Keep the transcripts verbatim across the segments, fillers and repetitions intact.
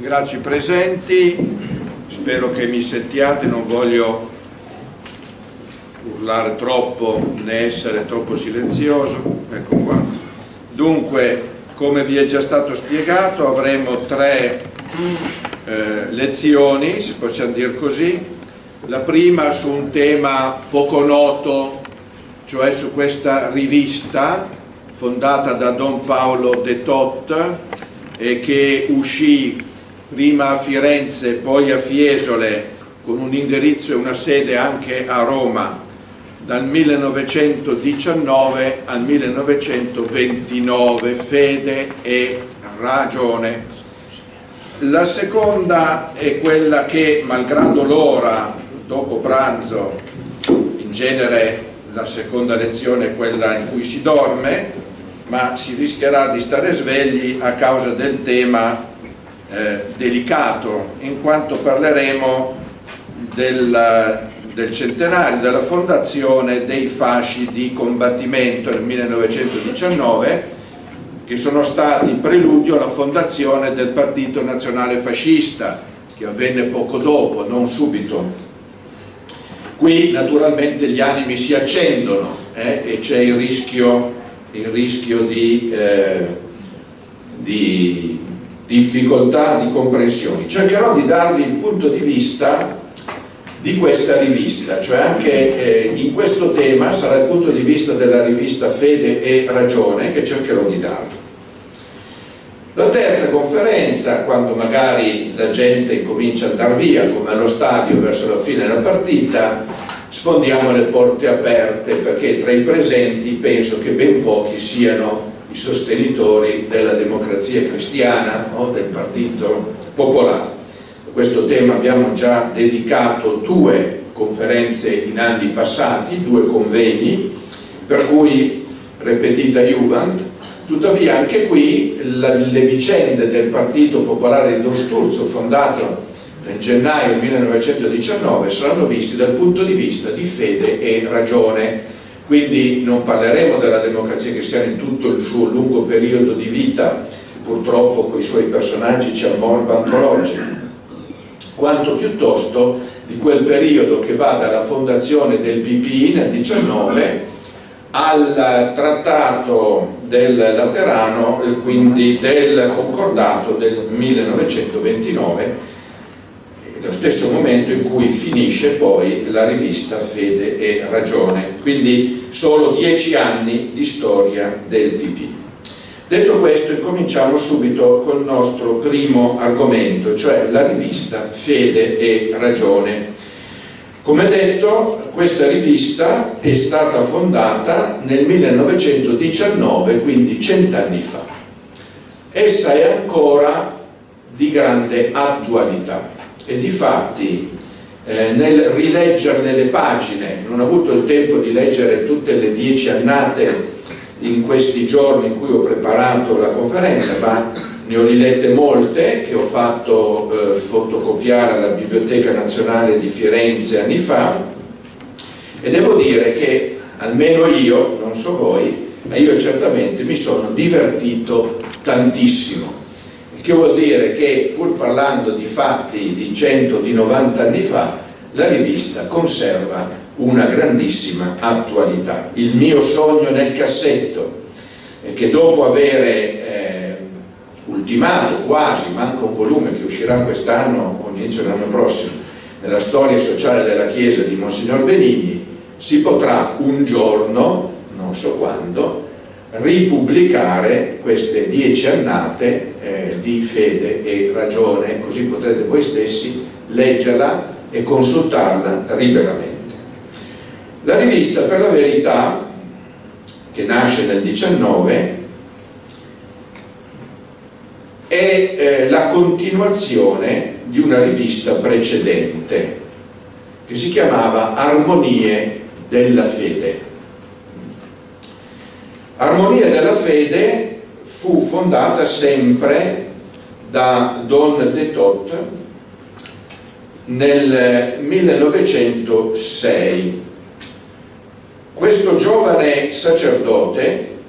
Ringrazio i presenti, spero che mi sentiate, non voglio urlare troppo né essere troppo silenzioso. Ecco qua. Dunque, come vi è già stato spiegato, avremo tre eh, lezioni, se possiamo dire così. La prima su un tema poco noto, cioè su questa rivista fondata da Don Paolo de Thot e che uscì prima a Firenze, poi a Fiesole, con un indirizzo e una sede anche a Roma, dal millenovecentodiciannove al millenovecentoventinove, Fede e Ragione. La seconda è quella che, malgrado l'ora, dopo pranzo, in genere la seconda lezione è quella in cui si dorme, ma si rischierà di stare svegli a causa del tema eh, delicato, in quanto parleremo del, del centenario della fondazione dei fasci di combattimento nel millenovecentodiciannove, che sono stati preludio alla fondazione del Partito Nazionale Fascista, che avvenne poco dopo, non subito. Qui naturalmente gli animi si accendono eh, e c'è il rischio, il rischio di, eh, di difficoltà di comprensioni. Cercherò di darvi il punto di vista di questa rivista, cioè anche eh, in questo tema sarà il punto di vista della rivista Fede e Ragione che cercherò di darvi. La terza conferenza, quando magari la gente comincia ad andare via, come allo stadio verso la fine della partita, sfondiamo le porte aperte, perché tra i presenti penso che ben pochi siano i sostenitori della democrazia cristiana o del Partito Popolare. A questo tema abbiamo già dedicato due conferenze in anni passati, due convegni, per cui repetita iuvant. Tuttavia anche qui la, le vicende del Partito Popolare di Don Sturzo, fondato nel gennaio millenovecentodiciannove, saranno viste dal punto di vista di fede e ragione. Quindi non parleremo della democrazia cristiana in tutto il suo lungo periodo di vita, purtroppo con i suoi personaggi ci ammorbano ancora, quanto piuttosto di quel periodo che va dalla fondazione del P P I nel diciannove al trattato del Laterano, quindi del concordato del millenovecentoventinove, nello stesso momento in cui finisce poi la rivista Fede e Ragione, quindi solo dieci anni di storia del P P. Detto questo, incominciamo subito col nostro primo argomento, cioè la rivista Fede e Ragione. Come detto, questa rivista è stata fondata nel millenovecentodiciannove, quindi cent'anni fa. Essa è ancora di grande attualità e difatti eh, nel rileggerne le pagine, non ho avuto il tempo di leggere tutte le dieci annate in questi giorni in cui ho preparato la conferenza, ma ne ho rilette molte che ho fatto eh, fotocopiare alla Biblioteca Nazionale di Firenze anni fa, e devo dire che almeno io, non so voi, ma io certamente mi sono divertito tantissimo, il che vuol dire che pur parlando di fatti di cento, di novanta anni fa, la rivista conserva una grandissima attualità. Il mio sogno nel cassetto è che dopo avere ultimato quasi, manca un volume che uscirà quest'anno o inizio dell'anno prossimo, nella storia sociale della Chiesa di Monsignor Benigni, si potrà un giorno, non so quando, ripubblicare queste dieci annate eh, di Fede e Ragione, così potrete voi stessi leggerla e consultarla liberamente. La rivista, per la verità, che nasce nel diciannove, è eh, la continuazione di una rivista precedente che si chiamava Armonie della Fede. Armonie della Fede fu fondata sempre da Don de Thot nel millenovecentosei. Questo giovane sacerdote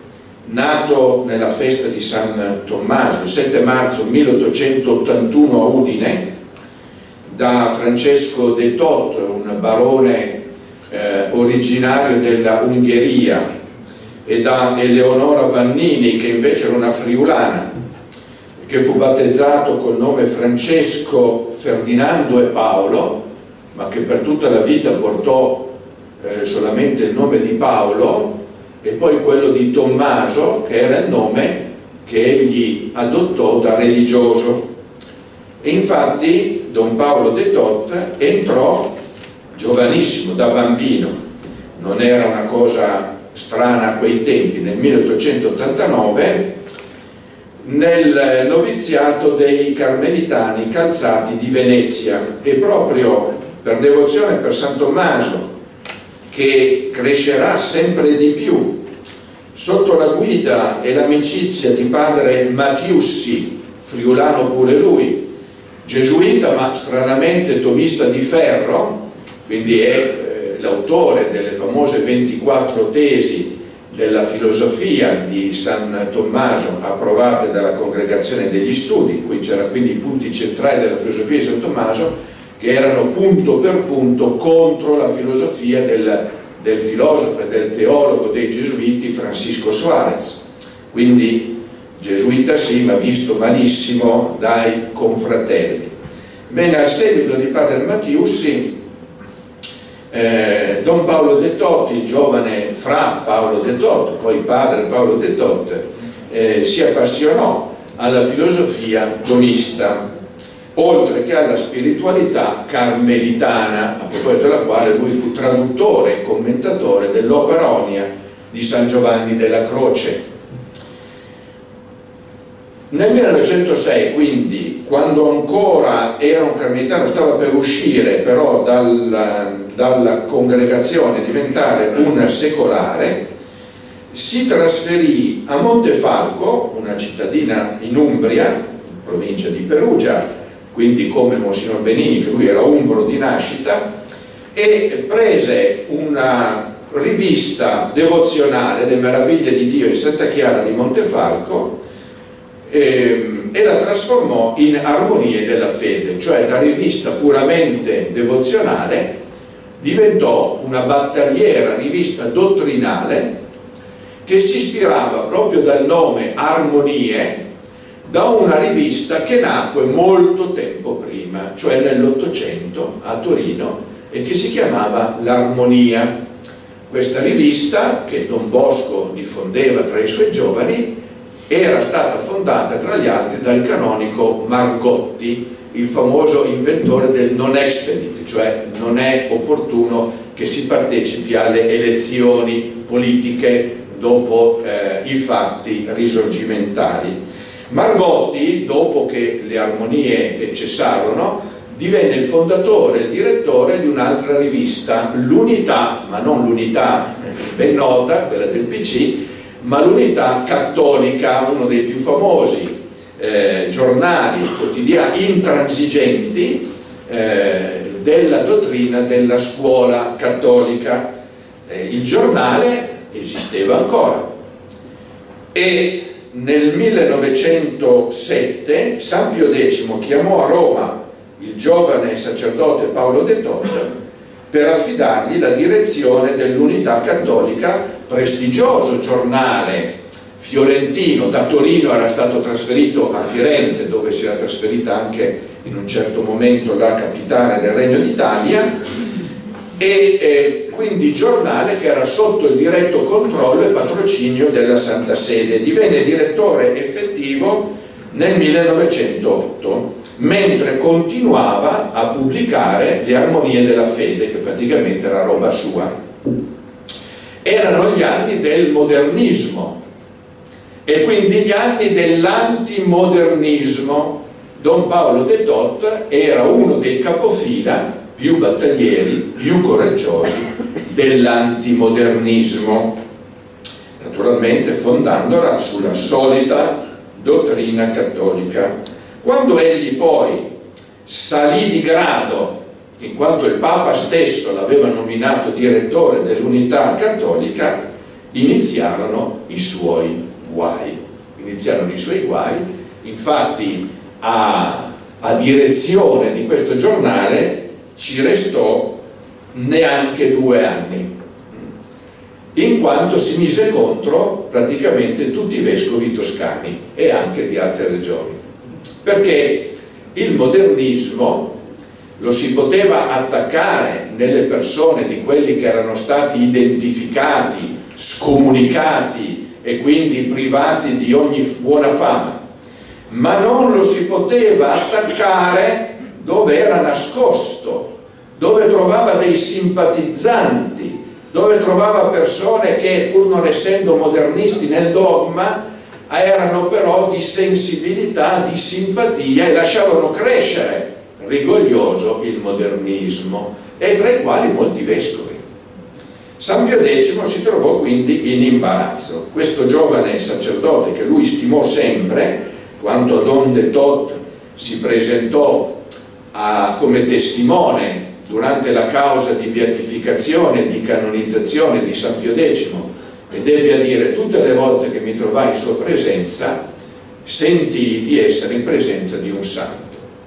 nato nella festa di San Tommaso il sette marzo milleottocentottantuno a Udine da Francesco de Thot, un barone eh, originario della Ungheria, e da Eleonora Vannini, che invece era una friulana, che fu battezzato col nome Francesco Ferdinando e Paolo, ma che per tutta la vita portò eh, solamente il nome di Paolo, e poi quello di Tommaso, che era il nome che egli adottò da religioso. E infatti Don Paolo de Thot entrò giovanissimo, da bambino, non era una cosa strana a quei tempi, nel milleottocentottantanove, nel noviziato dei Carmelitani Calzati di Venezia, e proprio per devozione per San Tommaso, che crescerà sempre di più sotto la guida e l'amicizia di padre Mattiussi, friulano pure lui, gesuita ma stranamente tomista di ferro, quindi è eh, l'autore delle famose ventiquattro tesi della filosofia di San Tommaso approvate dalla Congregazione degli Studi, in cui c'erano quindi i punti centrali della filosofia di San Tommaso, che erano punto per punto contro la filosofia del, del filosofo e del teologo dei gesuiti Francisco Suarez. Quindi gesuita sì, ma visto malissimo dai confratelli. Bene, al seguito di padre Mattiussi, eh, Don Paolo de Thot, il giovane fra Paolo de Thot, poi padre Paolo de Thot, eh, si appassionò alla filosofia tomista, oltre che alla spiritualità carmelitana, a proposito della quale lui fu traduttore e commentatore dell'Opera Omnia di San Giovanni della Croce. Nel millenovecentosei, quindi, quando ancora era un carmelitano, stava per uscire però dalla, dalla congregazione, diventare un secolare, si trasferì a Montefalco, una cittadina in Umbria, provincia di Perugia, quindi come Monsignor Benini, che lui era umbro di nascita, e prese una rivista devozionale, Le meraviglie di Dio in Santa Chiara di Montefalco, e, e la trasformò in Armonie della Fede, cioè da rivista puramente devozionale diventò una battagliera rivista dottrinale che si ispirava proprio dal nome Armonie, da una rivista che nacque molto tempo prima, cioè nell'Ottocento a Torino, e che si chiamava L'Armonia. Questa rivista, che Don Bosco diffondeva tra i suoi giovani, era stata fondata tra gli altri dal canonico Margotti, il famoso inventore del non expedit, cioè non è opportuno che si partecipi alle elezioni politiche dopo eh, i fatti risorgimentali. Margotti, dopo che le armonie cessarono, divenne il fondatore e il direttore di un'altra rivista, l'Unità, ma non l'Unità ben nota, quella del P C, ma l'Unità Cattolica, uno dei più famosi eh, giornali quotidiani intransigenti eh, della dottrina della scuola cattolica. Eh, il giornale esisteva ancora, e nel millenovecentosette San Pio X chiamò a Roma il giovane sacerdote Paolo de Thot per affidargli la direzione dell'Unità Cattolica, prestigioso giornale fiorentino. Da Torino era stato trasferito a Firenze, dove si era trasferita anche in un certo momento la capitale del Regno d'Italia, e eh, quindi giornale che era sotto il diretto controllo e patrocinio della Santa Sede. Divenne direttore effettivo nel millenovecentotto, mentre continuava a pubblicare le Armonie della Fede, che praticamente era roba sua. Erano gli anni del modernismo e quindi gli anni dell'antimodernismo. Don Paolo de Thot era uno dei capofila più battaglieri, più coraggiosi dell'antimodernismo, naturalmente fondandola sulla solida dottrina cattolica. Quando egli poi salì di grado, in quanto il Papa stesso l'aveva nominato direttore dell'Unità Cattolica, iniziarono i suoi guai, iniziarono i suoi guai. Infatti a, a direzione di questo giornale ci restò neanche due anni, in quanto si mise contro praticamente tutti i vescovi toscani e anche di altre regioni, perché il modernismo lo si poteva attaccare nelle persone di quelli che erano stati identificati, scomunicati e quindi privati di ogni buona fama, ma non lo si poteva attaccare dove era nascosto, dove trovava dei simpatizzanti, dove trovava persone che, pur non essendo modernisti nel dogma, erano però di sensibilità, di simpatia e lasciavano crescere rigoglioso il modernismo, e tra i quali molti vescovi. San Pio X si trovò quindi in imbarazzo. Questo giovane sacerdote, che lui stimò sempre, quando Don de Tot si presentò a, come testimone durante la causa di beatificazione, di canonizzazione di San Pio X, ed ebbe a dire: tutte le volte che mi trovai in sua presenza sentii di essere in presenza di un santo.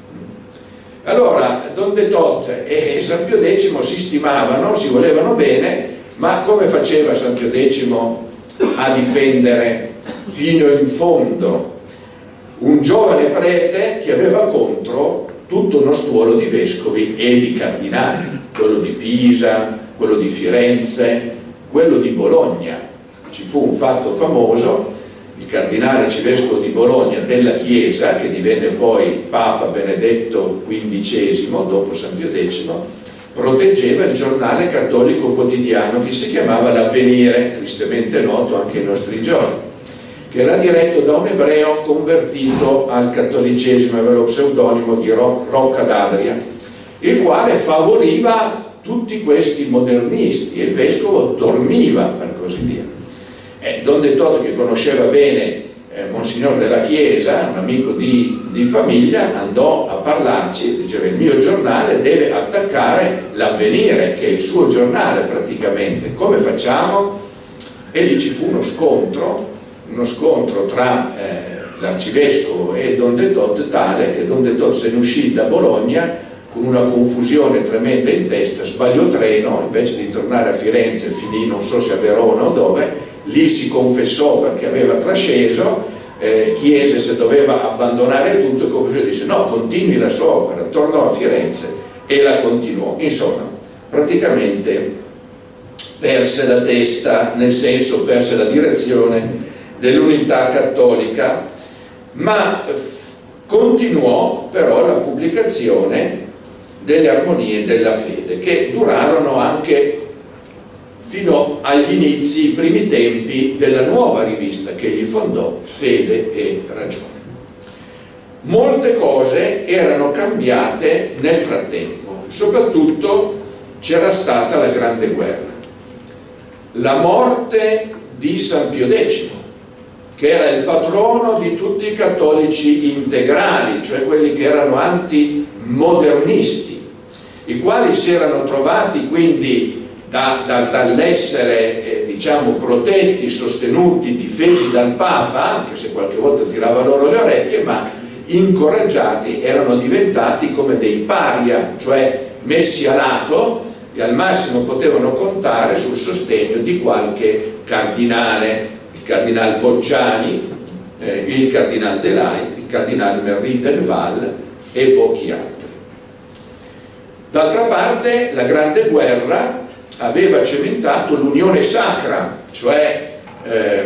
Allora Don de Tot e San Pio X si stimavano, si volevano bene, ma come faceva San Pio X a difendere fino in fondo un giovane prete che aveva contro tutto uno stuolo di vescovi e di cardinali, quello di Pisa, quello di Firenze, quello di Bologna? Ci fu un fatto famoso: il cardinale arcivescovo di Bologna della Chiesa, che divenne poi Papa Benedetto quindicesimo dopo San Pio X, proteggeva il giornale cattolico quotidiano che si chiamava L'Avvenire, tristemente noto anche ai nostri giorni, che era diretto da un ebreo convertito al cattolicesimo, aveva lo pseudonimo di Rocca d'Adria, il quale favoriva tutti questi modernisti, e il vescovo dormiva, per così dire. E Don de Tot, che conosceva bene eh, Monsignor della Chiesa, un amico di, di famiglia, andò a parlarci, diceva: il mio giornale deve attaccare L'Avvenire, che è il suo giornale praticamente, come facciamo? E lì ci fu uno scontro, uno scontro tra eh, l'arcivescovo e Don de Tot, tale che Don de Tot se ne uscì da Bologna con una confusione tremenda in testa, sbagliò treno, invece di tornare a Firenze finì non so se a Verona o dove. Lì si confessò perché aveva trasceso, eh, chiese se doveva abbandonare tutto, e il confessore disse: no, continui la sua opera. Tornò a Firenze e la continuò. Insomma, praticamente perse la testa, nel senso perse la direzione dell'unità cattolica, ma continuò però la pubblicazione delle Armonie della Fede, che durarono anche fino agli inizi, i primi tempi della nuova rivista che egli fondò, Fede e Ragione. Molte cose erano cambiate nel frattempo, soprattutto c'era stata la Grande Guerra, la morte di San Pio X, che era il patrono di tutti i cattolici integrali, cioè quelli che erano antimodernisti, i quali si erano trovati quindi Da, da, dall'essere eh, diciamo protetti, sostenuti, difesi dal Papa, anche se qualche volta tirava loro le orecchie, ma incoraggiati, erano diventati come dei paria, cioè messi a lato, e al massimo potevano contare sul sostegno di qualche cardinale, il cardinale Bocciani, eh, il cardinale Delay, il cardinale Merry del Val e pochi altri. D'altra parte la Grande Guerra aveva cementato l'unione sacra, cioè eh,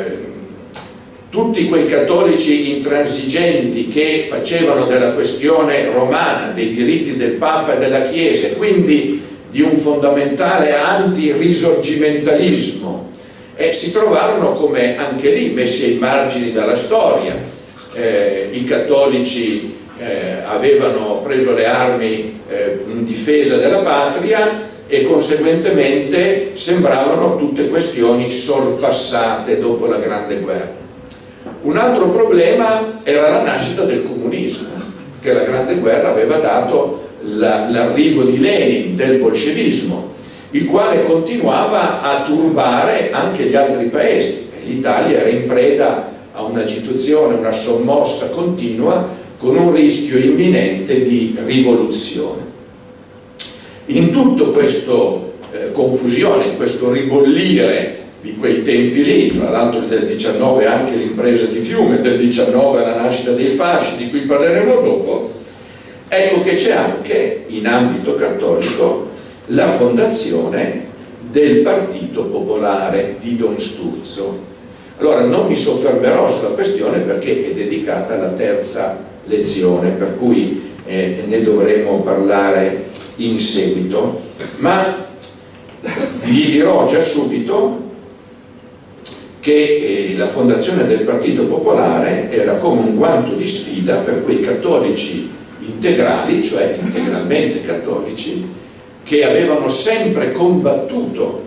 tutti quei cattolici intransigenti che facevano della questione romana, dei diritti del Papa e della Chiesa, e quindi di un fondamentale anti-risorgimentalismo, e si trovarono come anche lì messi ai margini dalla storia. Eh, i cattolici eh, avevano preso le armi eh, in difesa della patria, e conseguentemente sembravano tutte questioni sorpassate dopo la Grande Guerra. Un altro problema era la nascita del comunismo, che la Grande Guerra aveva dato l'arrivo di Lenin, del bolscevismo, il quale continuava a turbare anche gli altri paesi. L'Italia era in preda a un'agitazione, una sommossa continua con un rischio imminente di rivoluzione. In tutto questo eh, confusione, in questo ribollire di quei tempi lì, tra l'altro del diciannove anche l'impresa di Fiume, del diciannove la nascita dei fasci, di cui parleremo dopo, ecco che c'è anche in ambito cattolico la fondazione del Partito Popolare di Don Sturzo. Allora non mi soffermerò sulla questione perché è dedicata alla terza lezione, per cui eh, ne dovremo parlare in seguito, ma vi dirò già subito che eh, la fondazione del Partito Popolare era come un guanto di sfida per quei cattolici integrali, cioè integralmente cattolici, che avevano sempre combattuto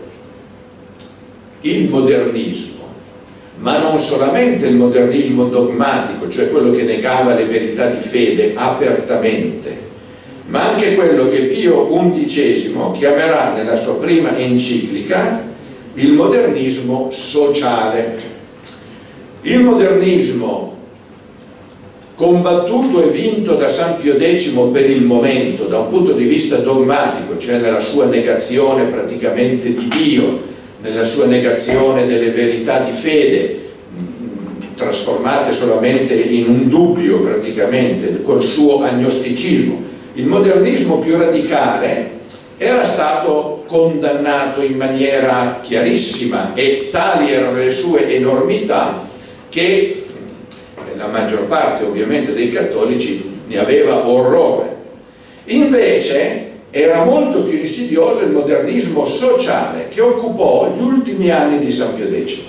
il modernismo, ma non solamente il modernismo dogmatico, cioè quello che negava le verità di fede apertamente, ma anche quello che Pio undicesimo chiamerà nella sua prima enciclica il modernismo sociale. Il modernismo combattuto e vinto da San Pio decimo per il momento da un punto di vista dogmatico, cioè nella sua negazione praticamente di Dio, nella sua negazione delle verità di fede, trasformate solamente in un dubbio praticamente col suo agnosticismo. Il modernismo più radicale era stato condannato in maniera chiarissima e tali erano le sue enormità che la maggior parte ovviamente dei cattolici ne aveva orrore. Invece era molto più insidioso il modernismo sociale che occupò gli ultimi anni di San Pio decimo.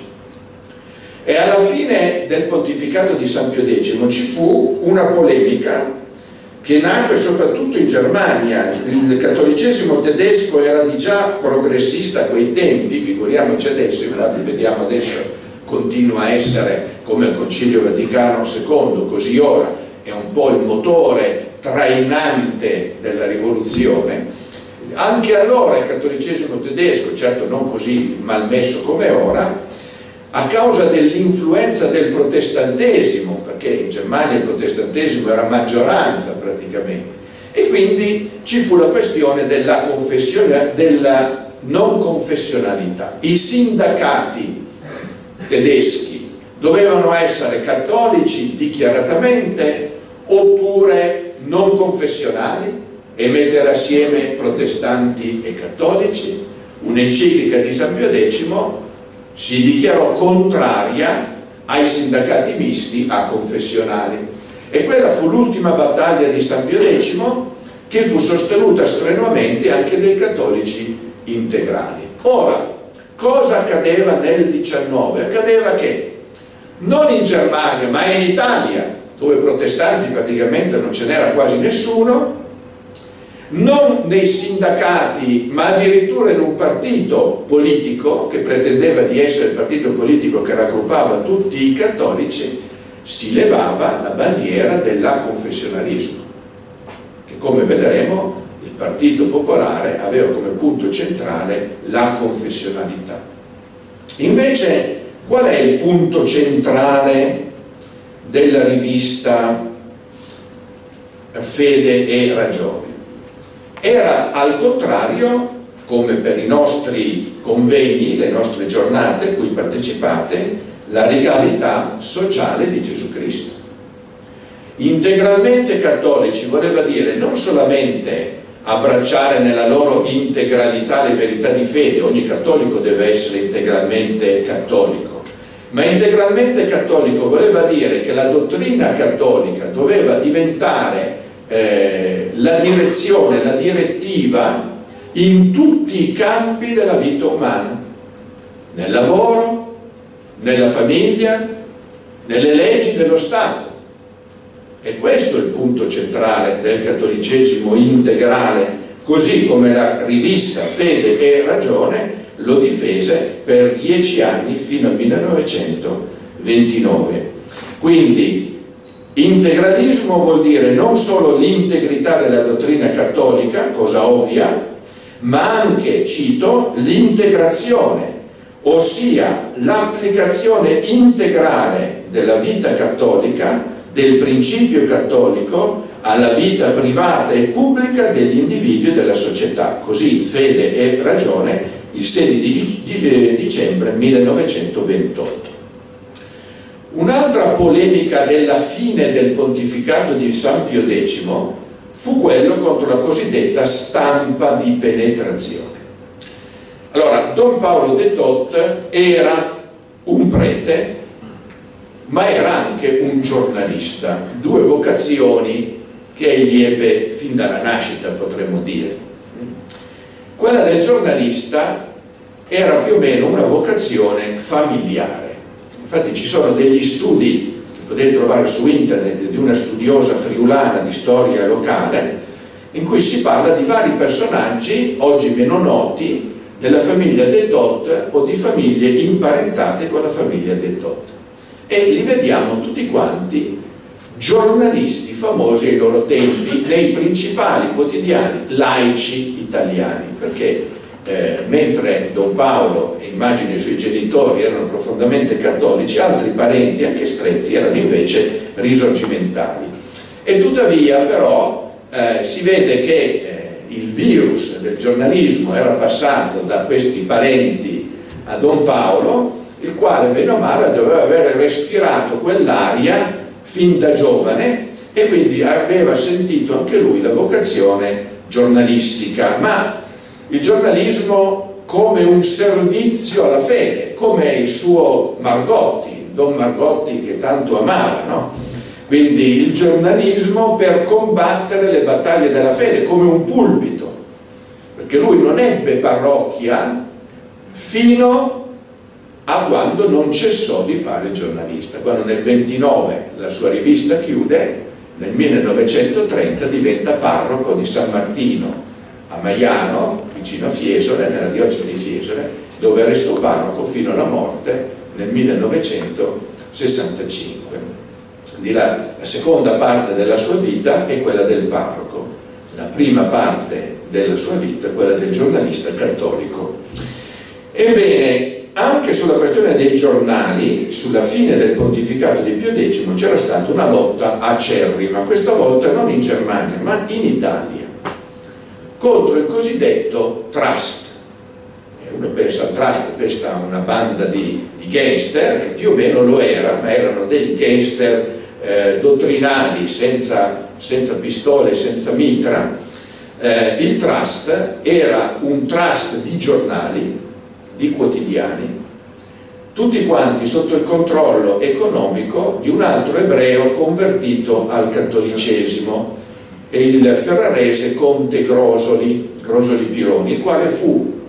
E alla fine del pontificato di San Pio decimo ci fu una polemica che nacque soprattutto in Germania. Il cattolicesimo tedesco era di già progressista a quei tempi, figuriamoci adesso, infatti vediamo adesso continua a essere come il Concilio Vaticano secondo, così ora è un po' il motore trainante della rivoluzione. Anche allora il cattolicesimo tedesco, certo non così malmesso come ora, a causa dell'influenza del protestantesimo, perché in Germania il protestantesimo era maggioranza praticamente, e quindi ci fu la questione della, confessione, della non confessionalità. I sindacati tedeschi dovevano essere cattolici dichiaratamente oppure non confessionali e mettere assieme protestanti e cattolici. Un'enciclica di San Pio decimo si dichiarò contraria ai sindacati misti a confessionali, e quella fu l'ultima battaglia di San Pio decimo, che fu sostenuta strenuamente anche dai cattolici integrali. Ora, cosa accadeva nel diciannove? Accadeva che non in Germania ma in Italia, dove protestanti praticamente non ce n'era quasi nessuno, non nei sindacati ma addirittura in un partito politico che pretendeva di essere il partito politico che raggruppava tutti i cattolici, si levava la bandiera dell'aconfessionalismo, che come vedremo il Partito Popolare aveva come punto centrale la confessionalità. Invece qual è il punto centrale della rivista Fede e Ragione? Era al contrario, come per i nostri convegni, le nostre giornate a cui partecipate, la legalità sociale di Gesù Cristo. Integralmente cattolici voleva dire non solamente abbracciare nella loro integralità le verità di fede, ogni cattolico deve essere integralmente cattolico, ma integralmente cattolico voleva dire che la dottrina cattolica doveva diventare eh, la direzione, la direttiva in tutti i campi della vita umana, nel lavoro, nella famiglia, nelle leggi dello Stato. E questo è il punto centrale del cattolicesimo integrale, così come la rivista Fede e Ragione lo difese per dieci anni fino al millenovecentoventinove. Quindi integralismo vuol dire non solo l'integrità della dottrina cattolica, cosa ovvia, ma anche, cito, l'integrazione, ossia l'applicazione integrale della vita cattolica, del principio cattolico, alla vita privata e pubblica degli individui e della società. Così Fede e Ragione, il sedici di dicembre millenovecentoventotto. Un'altra polemica della fine del pontificato di San Pio decimo fu quello contro la cosiddetta stampa di penetrazione. Allora, Don Paolo de Thot era un prete, ma era anche un giornalista, due vocazioni che egli ebbe fin dalla nascita, potremmo dire. Quella del giornalista era più o meno una vocazione familiare. Infatti ci sono degli studi che potete trovare su internet di una studiosa friulana di storia locale, in cui si parla di vari personaggi oggi meno noti della famiglia de Thot o di famiglie imparentate con la famiglia de Thot, e li vediamo tutti quanti giornalisti famosi ai loro tempi nei principali quotidiani laici italiani, perché eh, mentre Don Paolo, e immagino i suoi genitori, erano profondamente cattolici, altri parenti anche stretti erano invece risorgimentali. E tuttavia però eh, si vede che eh, il virus del giornalismo era passato da questi parenti a Don Paolo, il quale bene o male doveva aver respirato quell'aria fin da giovane e quindi aveva sentito anche lui la vocazione giornalistica, ma il giornalismo come un servizio alla fede, come il suo Margotti, Don Margotti che tanto amava, no? Quindi il giornalismo per combattere le battaglie della fede, come un pulpito, perché lui non ebbe parrocchia fino a quando non cessò di fare il giornalista. Quando nel ventinove la sua rivista chiude, nel millenovecentotrenta diventa parroco di San Martino a Maiano, vicino a Fiesole, nella diocesi di Fiesole, dove restò parroco fino alla morte nel millenovecentosessantacinque. Quindi la, la seconda parte della sua vita è quella del parroco, la prima parte della sua vita è quella del giornalista cattolico. Ebbene, anche sulla questione dei giornali, sulla fine del pontificato di Pio decimo, c'era stata una lotta acerrima, questa volta non in Germania, ma in Italia, contro il cosiddetto trust. E uno pensa al trust, questa è una banda di, di gangster, e più o meno lo era, ma erano dei gangster eh, dottrinali, senza, senza pistole, senza mitra. Eh, il trust era un trust di giornali, di quotidiani, tutti quanti sotto il controllo economico di un altro ebreo convertito al cattolicesimo, il ferrarese conte Grosoli, Grosoli Pironi, il quale fu,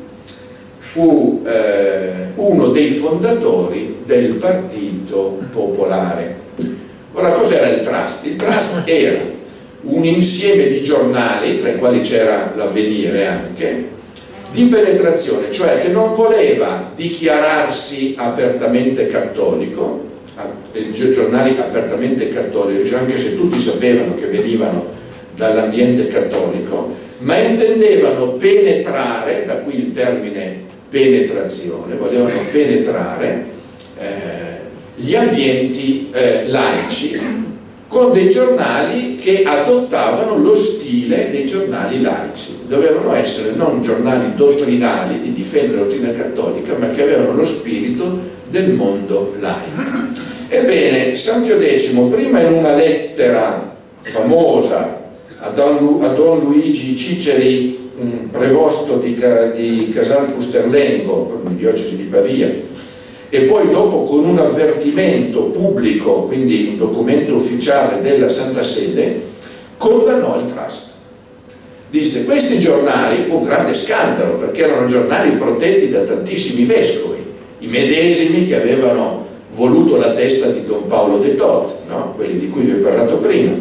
fu eh, uno dei fondatori del Partito Popolare. Ora, cos'era il trust? Il trust era un insieme di giornali, tra i quali c'era l'Avvenire anche, di penetrazione, cioè che non voleva dichiararsi apertamente cattolico, giornali apertamente cattolici, anche se tutti sapevano che venivano dall'ambiente cattolico, ma intendevano penetrare, da qui il termine penetrazione, volevano penetrare eh, gli ambienti eh, laici con dei giornali che adottavano lo stile dei giornali laici. Dovevano essere non giornali dottrinali di difendere la dottrina cattolica, ma che avevano lo spirito del mondo laico. Ebbene, San Pio decimo, prima in una lettera famosa a Don, a Don Luigi Ciceri, un prevosto di, di Casal Pusterlengo, diocesi di Pavia, e poi dopo con un avvertimento pubblico, quindi un documento ufficiale della Santa Sede, condannò il trust. Disse: questi giornali, fu un grande scandalo perché erano giornali protetti da tantissimi vescovi, i medesimi che avevano voluto la testa di Don Paolo de Thot, no? Quelli di cui vi ho parlato prima.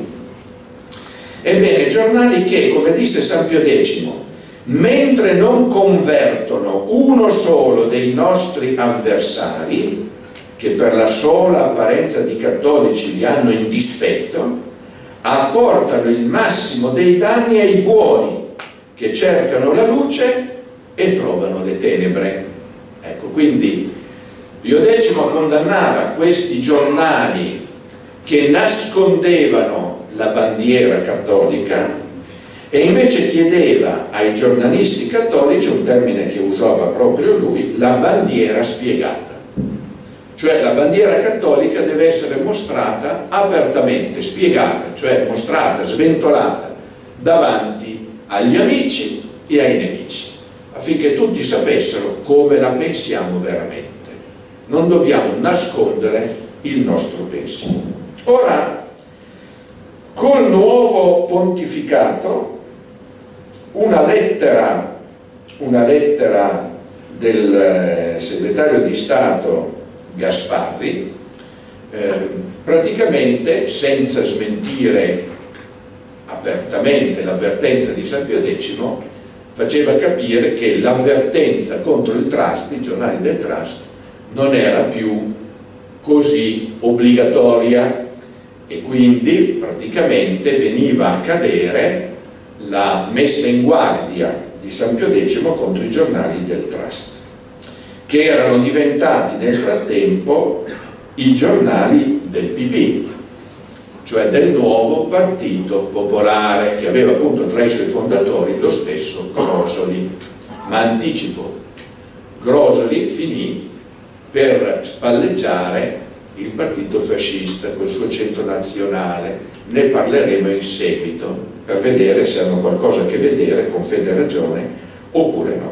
Ebbene, giornali che, come disse San Pio decimo, mentre non convertono uno solo dei nostri avversari, che per la sola apparenza di cattolici li hanno in dispetto, apportano il massimo dei danni ai buoni che cercano la luce e trovano le tenebre. Ecco, quindi Pio decimo condannava questi giornali che nascondevano la bandiera cattolica e invece chiedeva ai giornalisti cattolici, un termine che usava proprio lui, la bandiera spiegata. Cioè la bandiera cattolica deve essere mostrata apertamente, spiegata, cioè mostrata, sventolata davanti agli amici e ai nemici, affinché tutti sapessero come la pensiamo veramente. Non dobbiamo nascondere il nostro pensiero. Ora, col nuovo pontificato, una lettera, una lettera del segretario di Stato Gasparri, eh, praticamente senza smentire apertamente l'avvertenza di San Pio decimo, faceva capire che l'avvertenza contro il trust, i giornali del trust, non era più così obbligatoria e quindi praticamente veniva a cadere la messa in guardia di San Pio decimo contro i giornali del trust, che erano diventati nel frattempo i giornali del P P, cioè del nuovo partito popolare, che aveva appunto tra i suoi fondatori lo stesso Grosoli. Ma anticipo, Grosoli finì per spalleggiare il partito fascista col suo centro nazionale. Ne parleremo in seguito per vedere se hanno qualcosa a che vedere con Fede e Ragione oppure no.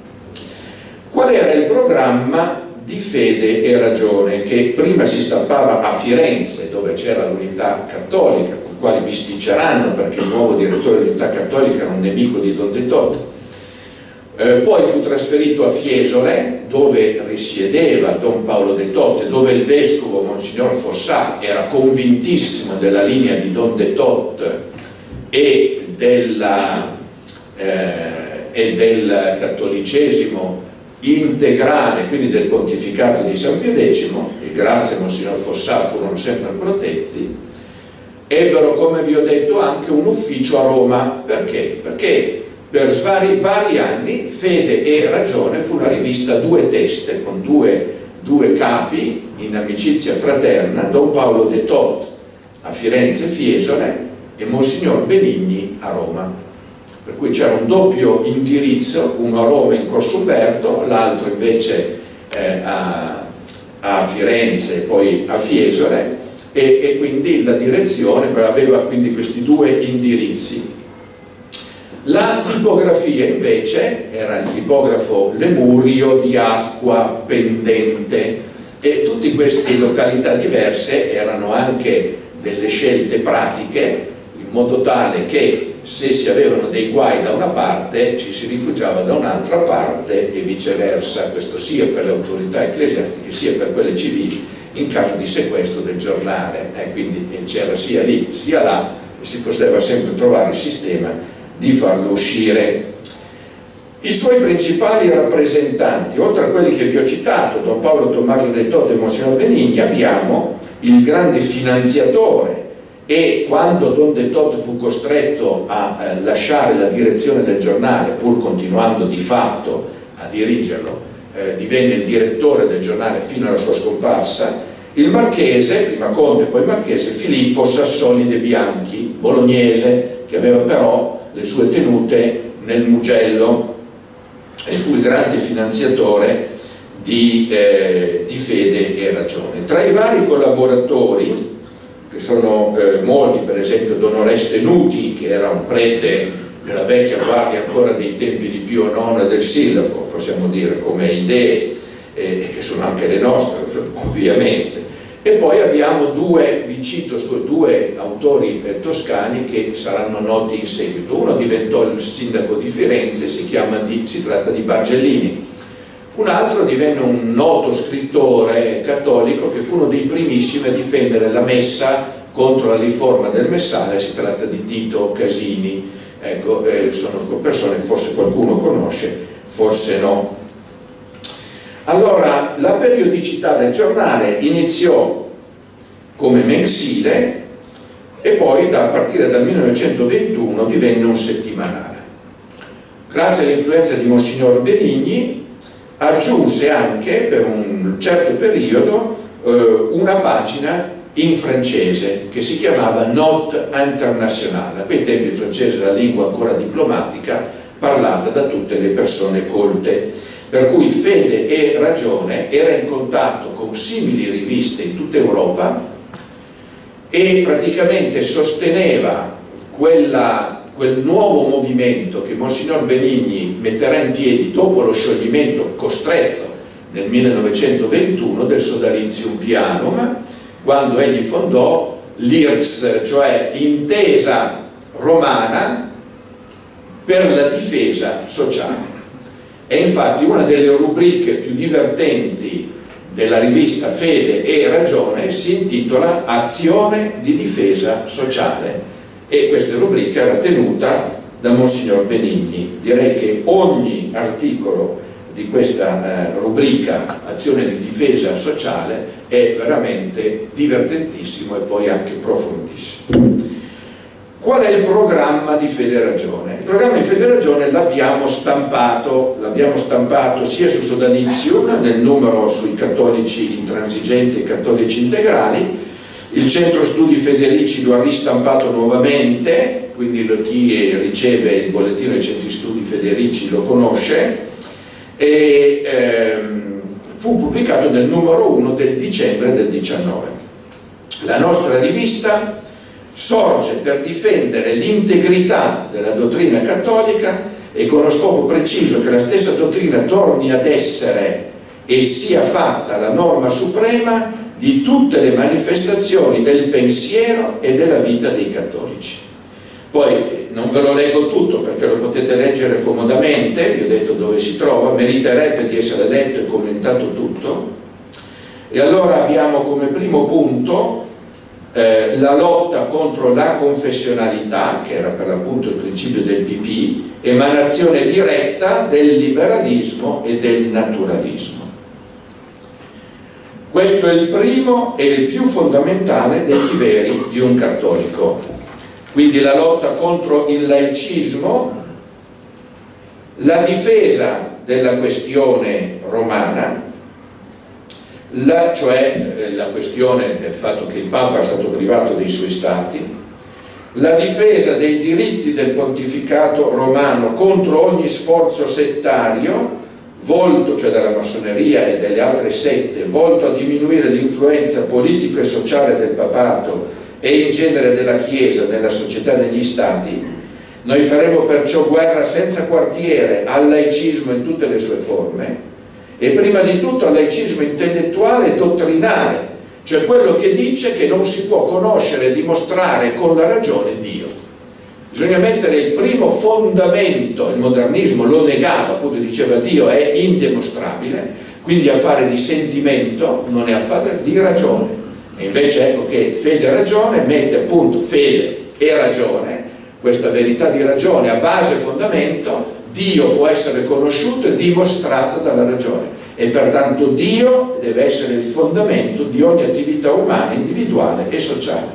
Qual era il programma di Fede e Ragione, che prima si stampava a Firenze, dove c'era l'Unità Cattolica, con i quali bisticceranno perché il nuovo direttore dell'Unità Cattolica era un nemico di Don De Tote. Eh, poi fu trasferito a Fiesole, dove risiedeva Don Paolo De Tote, dove il vescovo Monsignor Fossà era convintissimo della linea di Don De Tote e, della, eh, e del cattolicesimo integrale, quindi del pontificato di San Pio decimo, e grazie a Monsignor Fossà furono sempre protetti. Ebbero, come vi ho detto, anche un ufficio a Roma. Perché? Perché per vari, vari anni Fede e Ragione fu una rivista a due teste, con due, due capi in amicizia fraterna, Don Paolo De Tote a Firenze e Fiesole e Monsignor Benigni a Roma. Per cui c'era un doppio indirizzo, uno a Roma in Corso Umberto, l'altro invece eh, a, a Firenze e poi a Fiesole, e, e quindi la direzione aveva quindi questi due indirizzi. La tipografia invece era il tipografo Lemurio di Acqua Pendente, e tutte queste località diverse erano anche delle scelte pratiche, in modo tale che se si avevano dei guai da una parte ci si rifugiava da un'altra parte e viceversa, questo sia per le autorità ecclesiastiche sia per quelle civili in caso di sequestro del giornale, eh, quindi c'era sia lì sia là e si poteva sempre trovare il sistema di farlo uscire. I suoi principali rappresentanti, oltre a quelli che vi ho citato, Don Paolo Tommaso De Tote e Monsignor Benigni, abbiamo il grande finanziatore, e quando Don De Tote fu costretto a eh, lasciare la direzione del giornale, pur continuando di fatto a dirigerlo, eh, divenne il direttore del giornale fino alla sua scomparsa, il marchese, prima conte poi marchese, Filippo Sassoni De Bianchi, bolognese, che aveva però le sue tenute nel Mugello, e fu il grande finanziatore di, eh, di Fede e Ragione. Tra i vari collaboratori, che sono eh, molti, per esempio Don Oreste Nuti, che era un prete della vecchia guardia ancora dei tempi di Pio nono e del Sindaco, possiamo dire come idee, eh, che sono anche le nostre ovviamente. E poi abbiamo due, vi cito due autori eh, toscani che saranno noti in seguito. Uno diventò il sindaco di Firenze, si, chiama di, si tratta di Bargellini. Un altro divenne un noto scrittore cattolico che fu uno dei primissimi a difendere la messa contro la riforma del Messale, si tratta di Tito Casini. Ecco, eh, sono persone che forse qualcuno conosce, forse no. Allora, la periodicità del giornale iniziò come mensile e poi da, a partire dal millenovecentoventuno divenne un settimanale. Grazie all'influenza di Monsignor Benigni, aggiunse anche per un certo periodo eh, una pagina in francese che si chiamava Note Internationale. A quei tempi il francese era la lingua ancora diplomatica parlata da tutte le persone colte, per cui Fede e Ragione era in contatto con simili riviste in tutta Europa e praticamente sosteneva quella, quel nuovo movimento che Monsignor Benigni metterà in piedi dopo lo scioglimento costretto nel millenovecentoventuno del Sodalizium Pianum, quando egli fondò l'I R P S, cioè Intesa Romana per la difesa sociale. E infatti una delle rubriche più divertenti della rivista Fede e Ragione si intitola Azione di difesa sociale, e questa rubrica era tenuta da Monsignor Benigni. Direi che ogni articolo di questa eh, rubrica Azione di difesa sociale è veramente divertentissimo e poi anche profondissimo. Qual è il programma di Fede e Ragione? Il programma di Fede e Ragione l'abbiamo stampato, l'abbiamo stampato sia su Sodalizium, nel numero sui cattolici intransigenti e cattolici integrali. Il centro studi Federici lo ha ristampato nuovamente, quindi chi riceve il bollettino dei centri studi Federici lo conosce, e ehm, fu pubblicato nel numero uno del dicembre del diciannove. La nostra rivista sorge per difendere l'integrità della dottrina cattolica e con lo scopo preciso che la stessa dottrina torni ad essere e sia fatta la norma suprema di tutte le manifestazioni del pensiero e della vita dei cattolici. Poi non ve lo leggo tutto perché lo potete leggere comodamente, vi ho detto dove si trova, meriterebbe di essere letto e commentato tutto. E allora abbiamo come primo punto Eh, la lotta contro la confessionalità, che era per l'appunto il principio del P P, emanazione diretta del liberalismo e del naturalismo. Questo è il primo e il più fondamentale degli veri di un cattolico. Quindi la lotta contro il laicismo, la difesa della questione romana, La, cioè eh, la questione del fatto che il Papa è stato privato dei suoi stati, la difesa dei diritti del pontificato romano contro ogni sforzo settario volto, cioè della massoneria e delle altre sette, volto a diminuire l'influenza politico e sociale del papato e in genere della Chiesa nella società degli stati. Noi faremo perciò guerra senza quartiere al laicismo in tutte le sue forme, e prima di tutto al laicismo intellettuale e dottrinale, cioè quello che dice che non si può conoscere e dimostrare con la ragione Dio. Bisogna mettere il primo fondamento, il modernismo lo negava, appunto diceva Dio è indimostrabile, quindi a fare di sentimento non è a fare di ragione. E invece ecco che Fede e Ragione mette appunto fede e ragione, questa verità di ragione a base e fondamento. Dio può essere conosciuto e dimostrato dalla ragione e pertanto Dio deve essere il fondamento di ogni attività umana, individuale e sociale.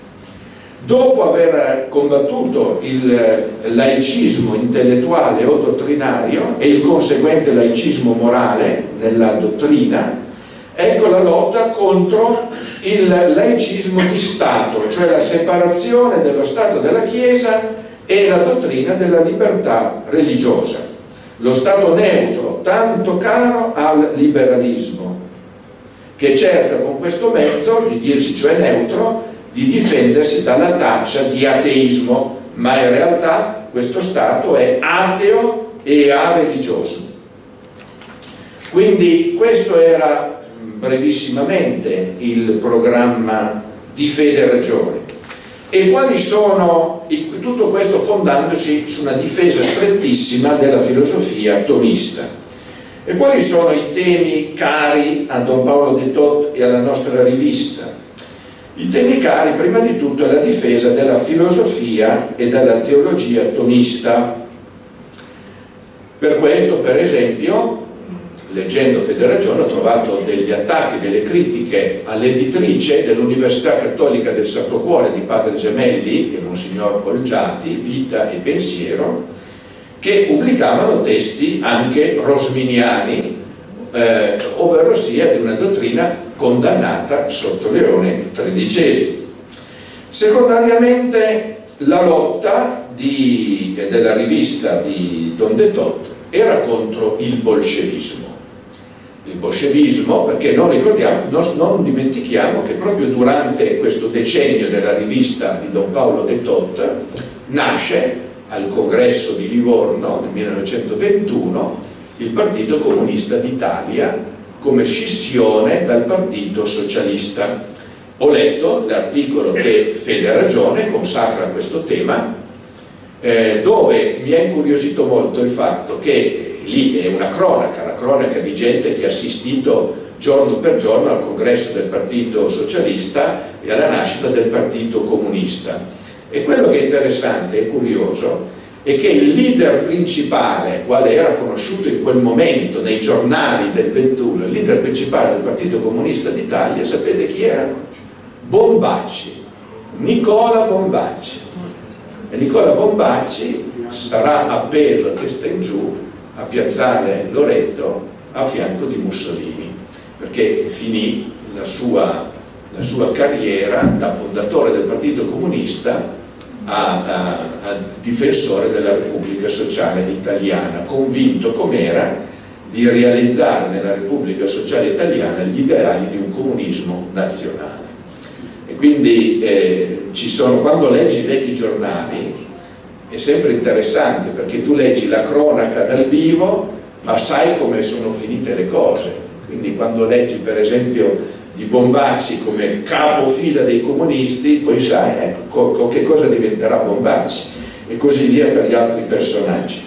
Dopo aver combattuto il laicismo intellettuale o dottrinario e il conseguente laicismo morale nella dottrina, ecco la lotta contro il laicismo di Stato, cioè la separazione dello Stato dalla Chiesa e la dottrina della libertà religiosa, lo Stato neutro, tanto caro al liberalismo, che cerca con questo mezzo di dirsi cioè neutro, di difendersi dalla taccia di ateismo, ma in realtà questo Stato è ateo e areligioso. Quindi questo era brevissimamente il programma di Fede e Ragione. E quali sono, tutto questo fondandosi su una difesa strettissima della filosofia tomista. E quali sono i temi cari a Don Paolo de Thot e alla nostra rivista? I temi cari prima di tutto è la difesa della filosofia e della teologia tomista. Per questo, per esempio, leggendo Fede e Ragione ho trovato degli attacchi, delle critiche all'editrice dell'Università Cattolica del Sacro Cuore di Padre Gemelli e Monsignor Olgiati, Vita e Pensiero, che pubblicavano testi anche rosminiani eh, ovvero sia di una dottrina condannata sotto Leone tredicesimo. Secondariamente la lotta di, della rivista di Don de Thot era contro il bolscevismo. Il bolscevismo, perché non, ricordiamo, non, non dimentichiamo che proprio durante questo decennio della rivista di Don Paolo de Thot nasce al congresso di Livorno nel millenovecentoventuno il Partito Comunista d'Italia come scissione dal Partito Socialista. Ho letto l'articolo che Fede ha ragione consacra questo tema, eh, dove mi ha incuriosito molto il fatto che lì è una cronaca, la cronaca di gente che ha assistito giorno per giorno al congresso del Partito Socialista e alla nascita del Partito Comunista. E quello che è interessante e curioso è che il leader principale, quale era conosciuto in quel momento nei giornali del ventuno, il leader principale del Partito Comunista d'Italia, sapete chi era? Bombacci, Nicola Bombacci. E Nicola Bombacci sarà appeso a testa in giù a Piazzale Loreto a fianco di Mussolini, perché finì la sua, la sua carriera da fondatore del Partito Comunista a, a, a difensore della Repubblica Sociale Italiana, convinto com'era di realizzare nella Repubblica Sociale Italiana gli ideali di un comunismo nazionale. E quindi eh, ci sono, quando leggi i vecchi giornali è sempre interessante, perché tu leggi la cronaca dal vivo ma sai come sono finite le cose. Quindi quando leggi per esempio di Bombacci come capofila dei comunisti, poi sai ecco, co che cosa diventerà Bombacci, e così via per gli altri personaggi.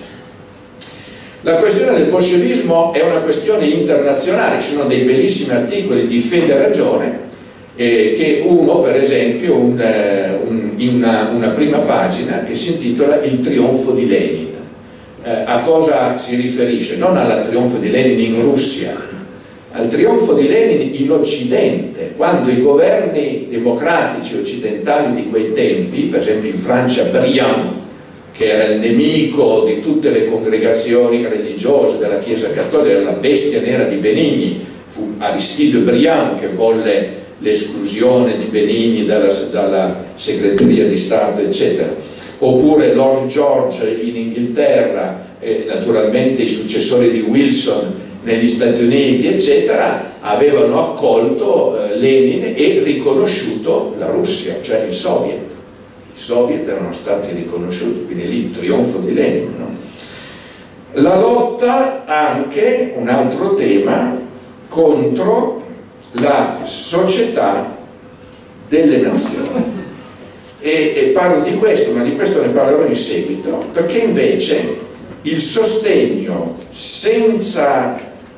La questione del bolscevismo è una questione internazionale, ci sono dei bellissimi articoli di Fede Ragione, eh, che uno per esempio un, eh, un, in una, una prima pagina che si intitola Il trionfo di Lenin. Eh, a cosa si riferisce? Non al trionfo di Lenin in Russia, al trionfo di Lenin in Occidente, quando i governi democratici occidentali di quei tempi, per esempio in Francia Briand, che era il nemico di tutte le congregazioni religiose della Chiesa Cattolica, era la bestia nera di Benigni, fu Aristide Briand che volle l'esclusione di Benigni dalla, dalla segreteria di Stato, eccetera. Oppure Lord George in Inghilterra, e naturalmente i successori di Wilson negli Stati Uniti, eccetera, avevano accolto eh, Lenin e riconosciuto la Russia, cioè il Soviet. I Soviet erano stati riconosciuti, quindi lì il trionfo di Lenin, no? La lotta anche, un altro tema, contro la società delle nazioni. E, e parlo di questo, ma di questo ne parlerò in seguito, perché invece il sostegno senza,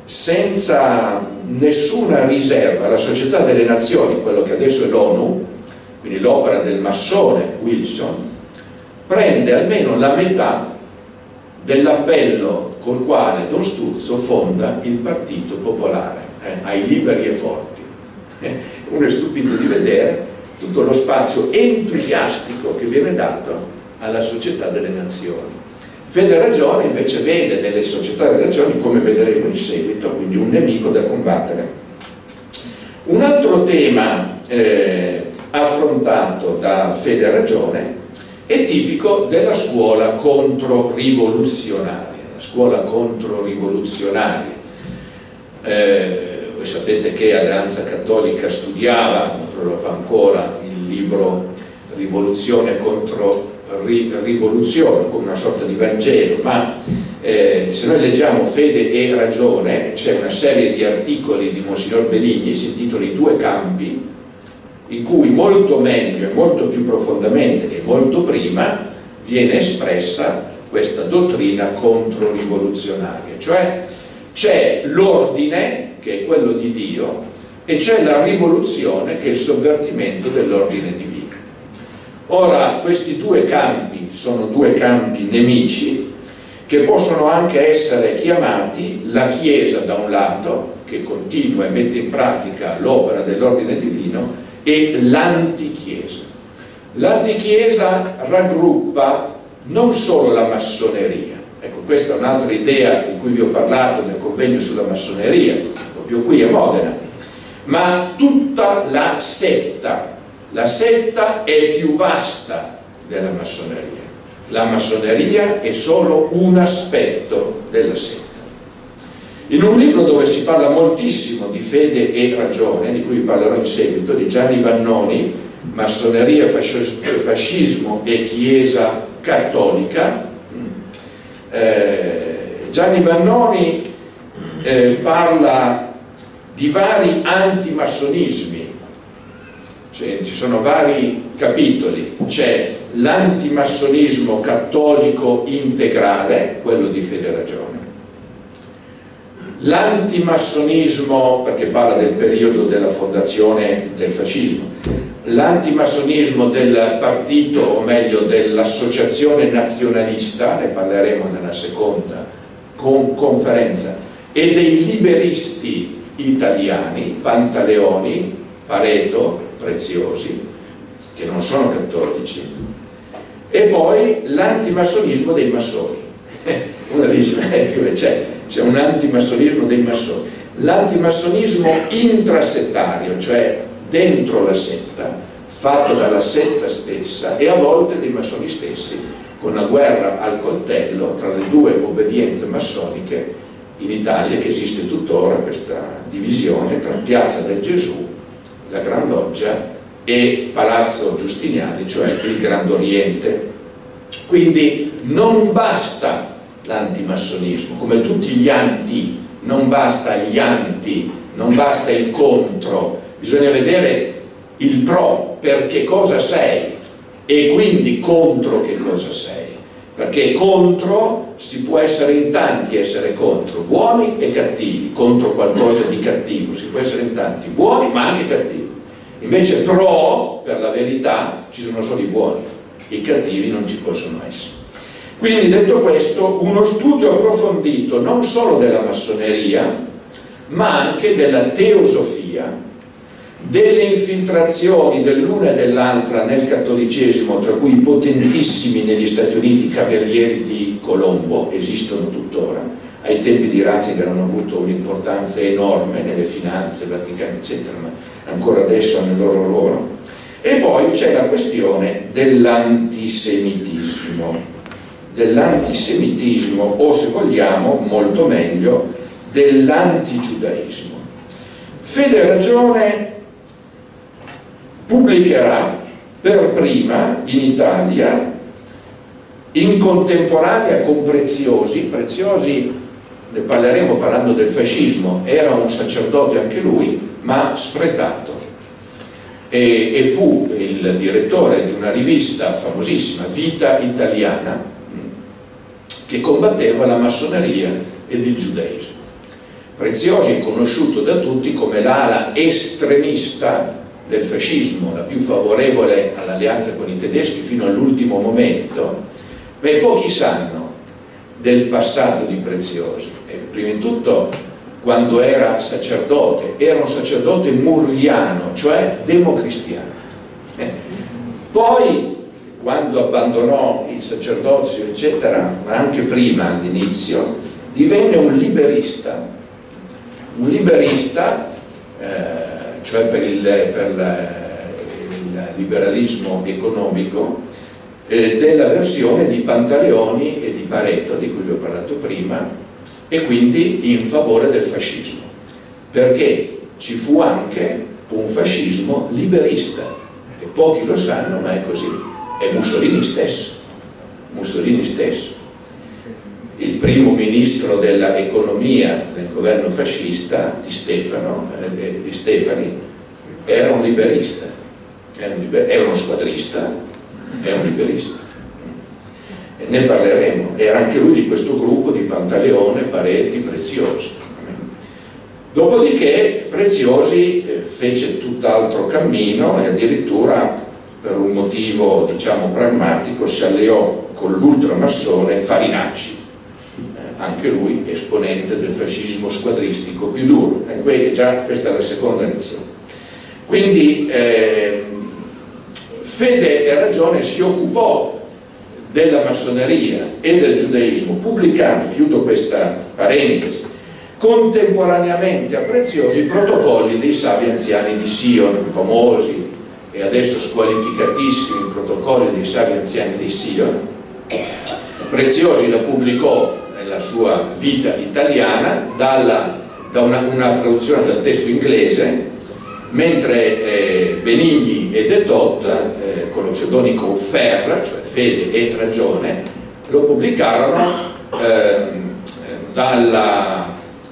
senza nessuna riserva alla società delle nazioni, quello che adesso è l'ONU, quindi l'opera del massone Wilson, prende almeno la metà dell'appello col quale Don Sturzo fonda il Partito Popolare, eh, ai liberi e forti. Eh, uno è stupito di vedere tutto lo spazio entusiastico che viene dato alla società delle nazioni. Fede Ragione invece vede nelle società delle nazioni, come vedremo in seguito, quindi un nemico da combattere. Un altro tema eh, affrontato da Fede Ragione è tipico della scuola controrivoluzionaria, la scuola controrivoluzionaria. Eh, voi sapete che Alleanza Cattolica studiava, non so se lo fa ancora, il libro Rivoluzione contro rivoluzione, come una sorta di Vangelo, ma eh, se noi leggiamo Fede e Ragione c'è una serie di articoli di Monsignor Benigni, si intitola I due campi, in cui molto meglio e molto più profondamente e molto prima viene espressa questa dottrina controrivoluzionaria, cioè c'è l'ordine che è quello di Dio e c'è la rivoluzione che è il sovvertimento dell'ordine divino. Ora, questi due campi sono due campi nemici che possono anche essere chiamati la Chiesa da un lato, che continua e mette in pratica l'opera dell'ordine divino, e l'antichiesa. L'antichiesa raggruppa non solo la massoneria, Ecco, questa è un'altra idea di cui vi ho parlato nel convegno sulla massoneria, proprio qui a Modena. Ma tutta la setta, la setta è più vasta della massoneria. La massoneria è solo un aspetto della setta. In un libro dove si parla moltissimo di fede e ragione, di cui vi parlerò in seguito, di Gianni Vannoni, Massoneria, fascismo e Chiesa cattolica, eh, Gianni Vannoni eh, parla di vari antimassonismi, cioè, ci sono vari capitoli. C'è l'antimassonismo cattolico integrale, quello di fede e ragione, l'antimassonismo, perché parla del periodo della fondazione del fascismo, l'antimassonismo del partito, o meglio dell'associazione nazionalista, ne parleremo nella seconda con conferenza, e dei liberisti italiani, Pantaleoni, Pareto, Preziosi, che non sono cattolici, e poi l'antimassonismo dei massoni. Uno dice, c'è, c'è un antimassonismo dei massoni, l'antimassonismo intrasettario, cioè dentro la setta, fatto dalla setta stessa e a volte dei massoni stessi, con la guerra al coltello tra le due obbedienze massoniche in Italia, che esiste tuttora questa divisione tra Piazza del Gesù, la Gran Loggia, e Palazzo Giustiniani, cioè il Grand Oriente. Quindi non basta l'antimassonismo, come tutti gli anti, non basta gli anti, non basta il contro, bisogna vedere il pro, per che cosa sei, e quindi contro che cosa sei, perché contro si può essere in tanti, essere contro, buoni e cattivi, contro qualcosa di cattivo, si può essere in tanti, buoni ma anche cattivi. Invece pro, per la verità, ci sono solo i buoni, i cattivi non ci possono essere. Quindi, detto questo, uno studio approfondito non solo della massoneria, ma anche della teosofia, delle infiltrazioni dell'una e dell'altra nel cattolicesimo, tra cui i potentissimi negli Stati Uniti cavalieri di Colombo, esistono tuttora. Ai tempi di Ratzinger hanno avuto un'importanza enorme nelle finanze vaticane, eccetera, ma ancora adesso hanno il loro ruolo. E poi c'è la questione dell'antisemitismo, dell'antisemitismo, o se vogliamo, molto meglio, dell'antigiudaismo. Fede e Ragione pubblicherà per prima in Italia, in contemporanea con Preziosi. Preziosi, ne parleremo parlando del fascismo, era un sacerdote anche lui, ma spretato, e, e fu il direttore di una rivista famosissima, Vita Italiana, che combatteva la massoneria ed il giudaismo. Preziosi è conosciuto da tutti come l'ala estremista del fascismo, la più favorevole all'alleanza con i tedeschi fino all'ultimo momento. Beh, pochi sanno del passato di Preziosi. E prima di tutto, quando era sacerdote, era un sacerdote murriano, cioè democristiano. Eh. Poi, quando abbandonò il sacerdozio, eccetera, ma anche prima all'inizio, divenne un liberista. Un liberista, eh, cioè per il, per la, il liberalismo economico, eh, della versione di Pantaleoni e di Pareto, di cui vi ho parlato prima, e quindi in favore del fascismo, perché ci fu anche un fascismo liberista, e pochi lo sanno, ma è così. È Mussolini stesso, Mussolini stesso. Il primo ministro dell'economia del governo fascista di Stefano, eh, di Stefani, era un liberista, era, un liber era uno squadrista, era un liberista. E ne parleremo. Era anche lui di questo gruppo di Pantaleone, Paretti, Preziosi. Dopodiché Preziosi eh, fece tutt'altro cammino e addirittura, per un motivo diciamo pragmatico, si alleò con l'ultramassone Farinacci, anche lui esponente del fascismo squadristico più duro, e già questa è la seconda lezione. Quindi eh, Fede e Ragione si occupò della massoneria e del giudaismo, pubblicando, chiudo questa parentesi, contemporaneamente a Preziosi i protocolli dei savi anziani di Sion, famosi e adesso squalificatissimi protocolli dei savi anziani di Sion. Preziosi la pubblicò nella sua vita italiana dalla, da una, una traduzione del testo inglese, mentre eh, Benigni e De Thot, eh, con lo pseudonico Fer, cioè Fede e Ragione, lo pubblicarono eh, dalla,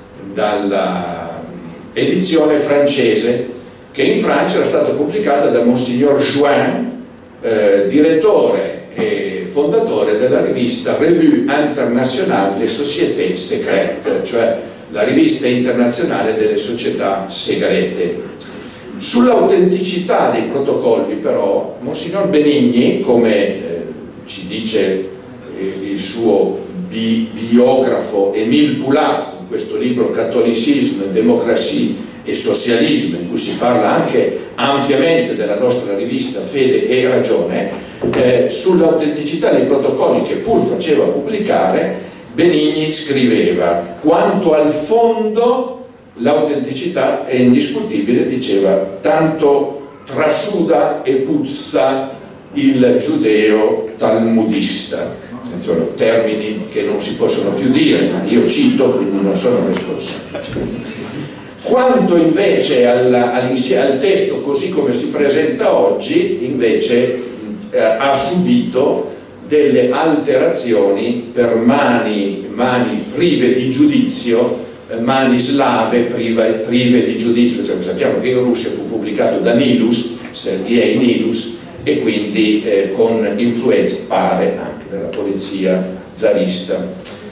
dalla edizione francese, che in Francia era stata pubblicata da Monsignor Juin, eh, direttore e fondatore della rivista Revue Internationale des Sociétés Secrètes, cioè la rivista internazionale delle società segrete. Sull'autenticità dei protocolli però Monsignor Benigni, come eh, ci dice eh, il suo bi biografo Émile Poulain in questo libro Catholicisme, Démocratie e Socialismo, in cui si parla anche ampiamente della nostra rivista Fede e Ragione, eh, sull'autenticità dei protocolli che pur faceva pubblicare, Benigni scriveva: quanto al fondo l'autenticità è indiscutibile, diceva, tanto trasuda e puzza il giudeo talmudista. Sono termini che non si possono più dire, ma io cito, quindi non sono responsabile. Quanto invece al, al, al testo così come si presenta oggi, invece eh, ha subito delle alterazioni per mani, mani prive di giudizio, mani slave prive, prive di giudizio. Cioè, sappiamo che in Russia fu pubblicato da Nilus, Sergei Nilus, e quindi eh, con influenze, pare, anche della polizia zarista.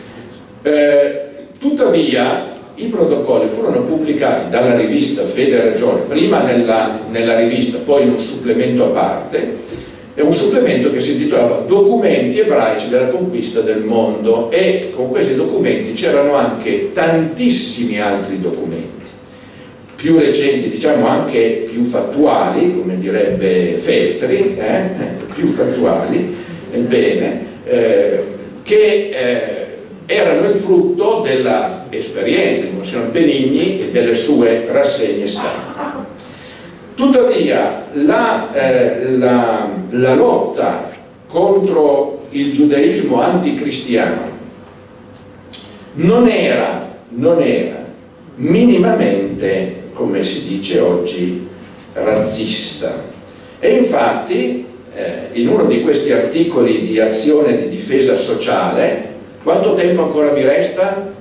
Eh, tuttavia i protocolli furono pubblicati dalla rivista Fede e Ragione, prima nella, nella rivista, poi in un supplemento a parte. È un supplemento che si intitolava Documenti ebraici della conquista del mondo, e con questi documenti c'erano anche tantissimi altri documenti più recenti, diciamo anche più fattuali, come direbbe Feltri, eh? più fattuali, ebbene, eh, che eh, erano il frutto dell'esperienza di Monsignor Benigni e delle sue rassegne stampa. Tuttavia la, eh, la, la lotta contro il giudaismo anticristiano non era, non era minimamente, come si dice oggi, razzista. E infatti eh, in uno di questi articoli di azione di difesa sociale, quanto tempo ancora mi resta?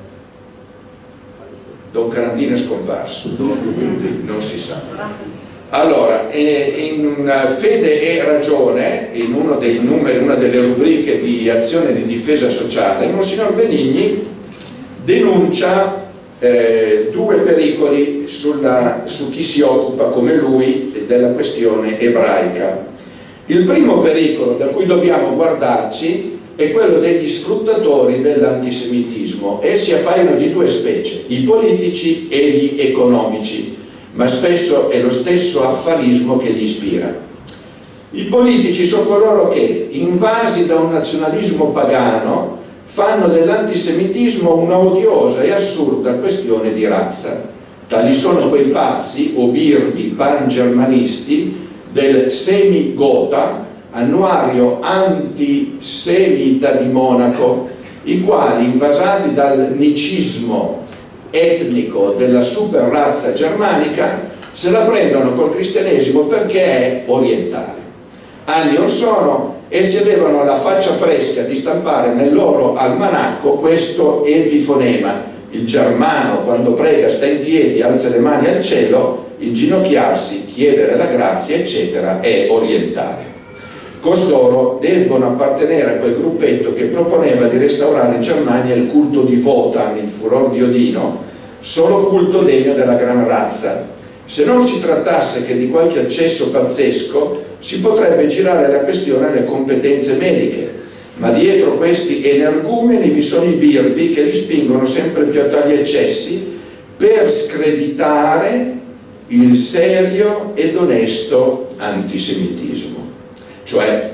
Don Carandino è scomparso, non si sa. Allora, in Fede e Ragione, in uno dei numeri, una delle rubriche di azione di difesa sociale, Monsignor Benigni denuncia eh, due pericoli sulla, su chi si occupa come lui della questione ebraica. Il primo pericolo da cui dobbiamo guardarci è quello degli sfruttatori dell'antisemitismo. Essi appaiono di due specie, i politici e gli economici, ma spesso è lo stesso affarismo che li ispira. I politici sono coloro che, invasi da un nazionalismo pagano, fanno dell'antisemitismo una odiosa e assurda questione di razza. Tali sono quei pazzi o birbi pangermanisti del Semigota, annuario antisemita di Monaco, i quali, invasati dal nicismo etnico della super razza germanica, se la prendono col cristianesimo perché è orientale. Anni or sono essi avevano la faccia fresca di stampare nel loro almanacco questo epifonema: il germano quando prega sta in piedi, alza le mani al cielo, inginocchiarsi, chiedere la grazia, eccetera, è orientale. Costoro debbono appartenere a quel gruppetto che proponeva di restaurare in Germania il culto di Wotan, il furor di Odino, solo culto degno della gran razza. Se non si trattasse che di qualche accesso pazzesco, si potrebbe girare la questione alle competenze mediche, ma dietro questi energumeni vi sono i birbi che li spingono sempre più a tali eccessi per screditare il serio ed onesto antisemitismo. Cioè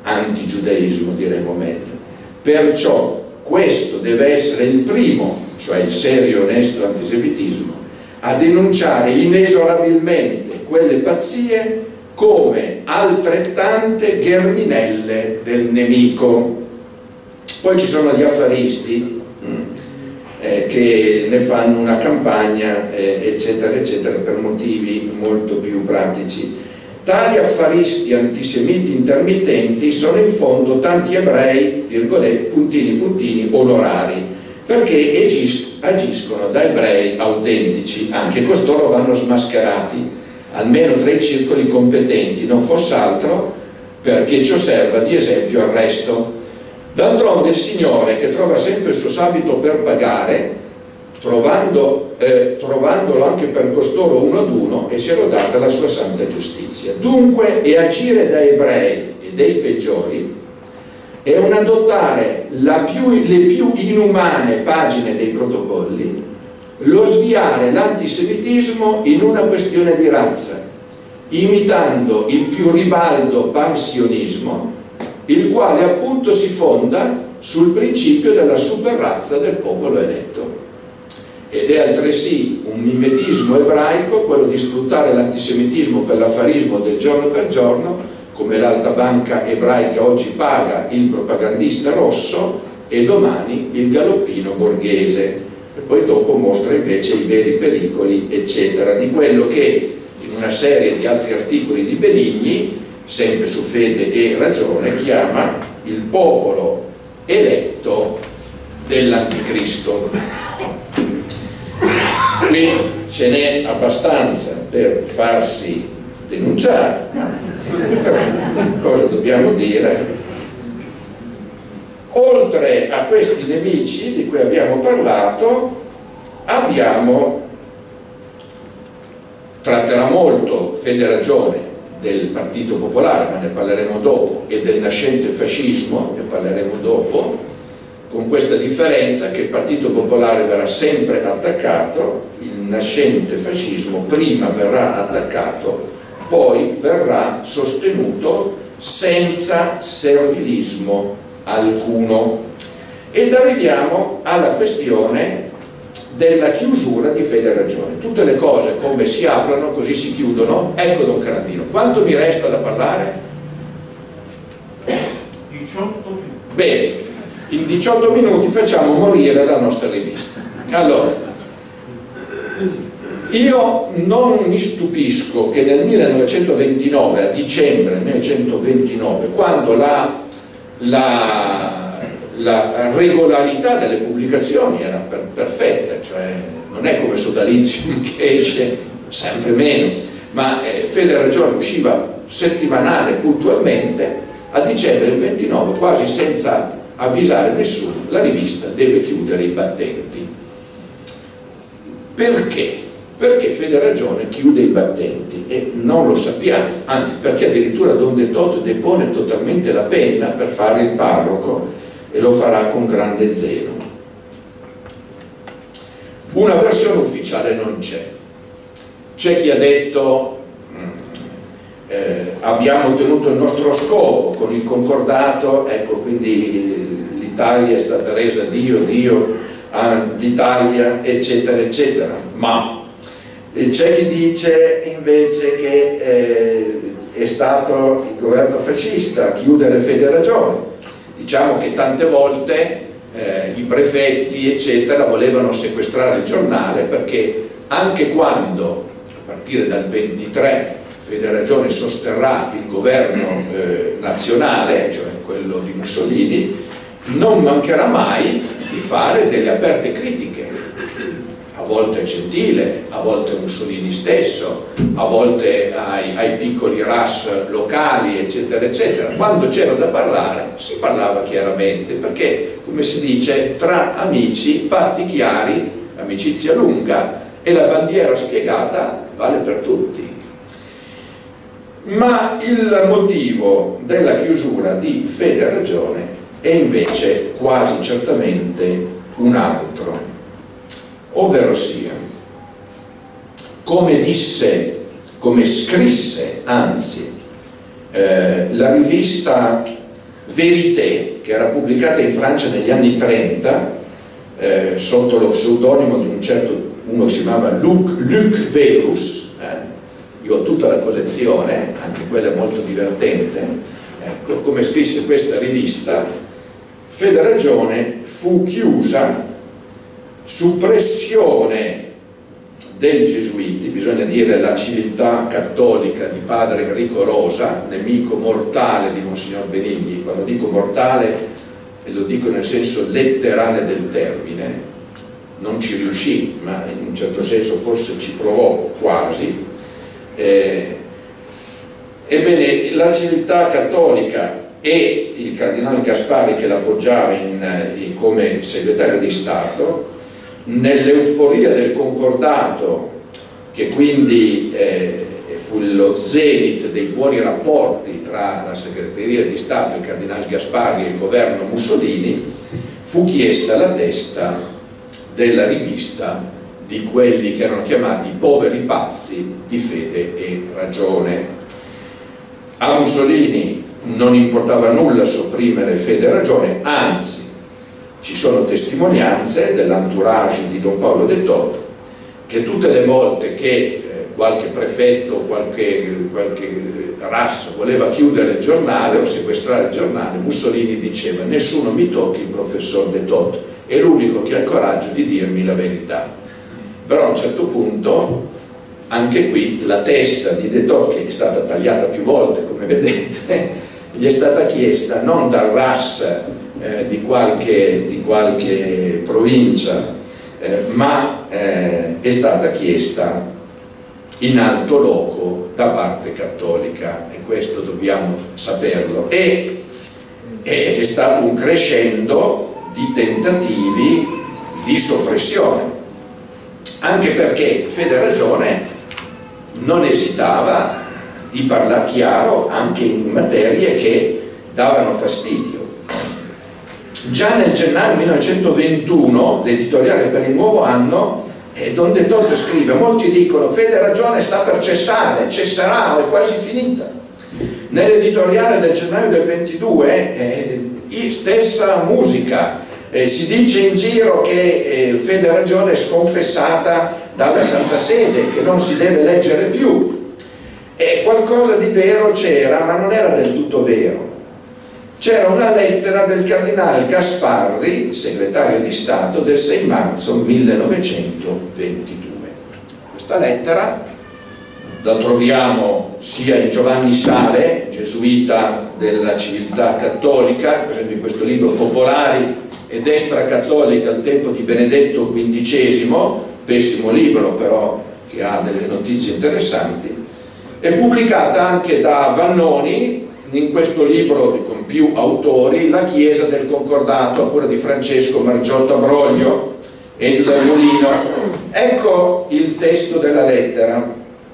antigiudaismo diremo meglio. Perciò questo deve essere il primo, cioè il serio e onesto antisemitismo, a denunciare inesorabilmente quelle pazzie come altrettante gherminelle del nemico. Poi ci sono gli affaristi eh, che ne fanno una campagna eh, eccetera eccetera per motivi molto più pratici. Tali affaristi antisemiti intermittenti sono in fondo tanti ebrei, virgolette, puntini puntini, onorari, perché agis agiscono da ebrei autentici. Anche costoro vanno smascherati, almeno tra i circoli competenti, non fosse altro perché ciò serva di esempio al resto. D'altronde il Signore, che trova sempre il suo sabito per pagare, trovando, eh, trovandolo anche per costoro uno ad uno, e si è rodata la sua santa giustizia. Dunque, e agire da ebrei e dei peggiori è un adottare la più, le più inumane pagine dei protocolli, lo sviare l'antisemitismo in una questione di razza, imitando il più ribaldo pansionismo, il quale appunto si fonda sul principio della superrazza del popolo eletto. Ed è altresì un mimetismo ebraico quello di sfruttare l'antisemitismo per l'affarismo del giorno per giorno, come l'alta banca ebraica oggi paga il propagandista rosso e domani il galoppino borghese, e poi dopo mostra invece i veri pericoli eccetera di quello che in una serie di altri articoli di Benigni, sempre su Fede e Ragione, chiama il popolo eletto dell'anticristo. Qui ce n'è abbastanza per farsi denunciare, però cosa dobbiamo dire? Oltre a questi nemici di cui abbiamo parlato, abbiamo, tratterà molto Fede Ragione del Partito Popolare, ma ne parleremo dopo, e del nascente fascismo, ne parleremo dopo, con questa differenza che il Partito Popolare verrà sempre attaccato, il nascente fascismo prima verrà attaccato, poi verrà sostenuto senza servilismo alcuno. Ed arriviamo alla questione della chiusura di Fede e Ragione. Tutte le cose come si aprono così si chiudono. Ecco Don Carandino, quanto mi resta da parlare? diciotto minuti. Bene, in diciotto minuti facciamo morire la nostra rivista. Allora, io non mi stupisco che nel millenovecentoventinove, a dicembre millenovecentoventinove, quando la, la, la regolarità delle pubblicazioni era per, perfetta, cioè non è come Sodalizio che esce sempre meno, ma eh, Fede e Ragione usciva settimanale puntualmente, a dicembre del ventinove, quasi senza avvisare nessuno, la rivista deve chiudere i battenti. Perché? Perché Fede e Ragione chiude i battenti e non lo sappiamo, anzi perché addirittura Don De Tot depone totalmente la penna per fare il parroco e lo farà con grande zelo. Una versione ufficiale non c'è. C'è chi ha detto eh, abbiamo ottenuto il nostro scopo con il concordato, ecco, quindi l'Italia è stata resa Dio, Dio l'Italia eccetera eccetera, ma c'è chi dice invece che eh, è stato il governo fascista a chiudere Fede e Ragione. Diciamo che tante volte eh, i prefetti eccetera volevano sequestrare il giornale, perché anche quando a partire dal ventitré Fede e Ragione sosterrà il governo eh, nazionale, cioè quello di Mussolini, non mancherà mai di fare delle aperte critiche, a volte a Gentile, a volte a Mussolini stesso, a volte ai, ai piccoli R A S locali eccetera eccetera. Quando c'era da parlare si parlava chiaramente, perché come si dice, tra amici patti chiari, amicizia lunga, e la bandiera spiegata vale per tutti. Ma il motivo della chiusura di Fede e Ragione è invece quasi certamente un altro, ovvero sia, come disse, come scrisse anzi eh, la rivista Vérité, che era pubblicata in Francia negli anni trenta eh, sotto lo pseudonimo di un certo, uno si chiamava Luc, Luc Verus. eh. Io ho tutta la collezione, anche quella è molto divertente. Ecco, come scrisse questa rivista, Fede Ragione fu chiusa su pressione dei gesuiti, bisogna dire la civiltà cattolica di padre Enrico Rosa, nemico mortale di Monsignor Benigni. Quando dico mortale lo dico nel senso letterale del termine, non ci riuscì, ma in un certo senso forse ci provò quasi. Eh, ebbene, la civiltà cattolica e il cardinale Gasparri, che l'appoggiava in, in, come segretario di Stato, nell'euforia del concordato, che quindi eh, fu lo zenit dei buoni rapporti tra la segreteria di Stato, il cardinale Gasparri e il governo Mussolini, fu chiesta la testa della rivista di quelli che erano chiamati poveri pazzi di Fede e Ragione. A Mussolini non importava nulla sopprimere Fede e Ragione, anzi ci sono testimonianze dell'entourage di Don Paolo De Toth che tutte le volte che eh, qualche prefetto, qualche, qualche rasso voleva chiudere il giornale o sequestrare il giornale, Mussolini diceva: nessuno mi tocchi il professor De Toth, è l'unico che ha il coraggio di dirmi la verità. Però a un certo punto, anche qui, la testa di De Toth, che è stata tagliata più volte come vedete, gli è stata chiesta non dal R A S Eh, di, qualche, di qualche provincia, eh, ma eh, è stata chiesta in alto loco da parte cattolica, e questo dobbiamo saperlo. E è stato un crescendo di tentativi di soppressione, anche perché Fede Ragione non esitava di parlare chiaro anche in materie che davano fastidio. Già nel gennaio millenovecentoventuno, l'editoriale per il nuovo anno, eh, Don De Toth scrive: molti dicono Fede Ragione sta per cessare, cesserà, è quasi finita. Nell'editoriale del gennaio del ventidue, eh, stessa musica, eh, si dice in giro che eh, Fede Ragione è sconfessata dalla Santa Sede, che non si deve leggere più. E qualcosa di vero c'era, ma non era del tutto vero. C'era una lettera del cardinale Gasparri, segretario di Stato, del sei marzo millenovecentoventidue. Questa lettera la troviamo sia in Giovanni Sale, gesuita della civiltà cattolica, per esempio in questo libro Popolari ed Extra Cattolica al tempo di Benedetto quindicesimo, pessimo libro però che ha delle notizie interessanti, è pubblicata anche da Vannoni in questo libro con più autori, La Chiesa del Concordato, a cura di Francesco Margiotta Broglio e di Molino. Ecco il testo della lettera.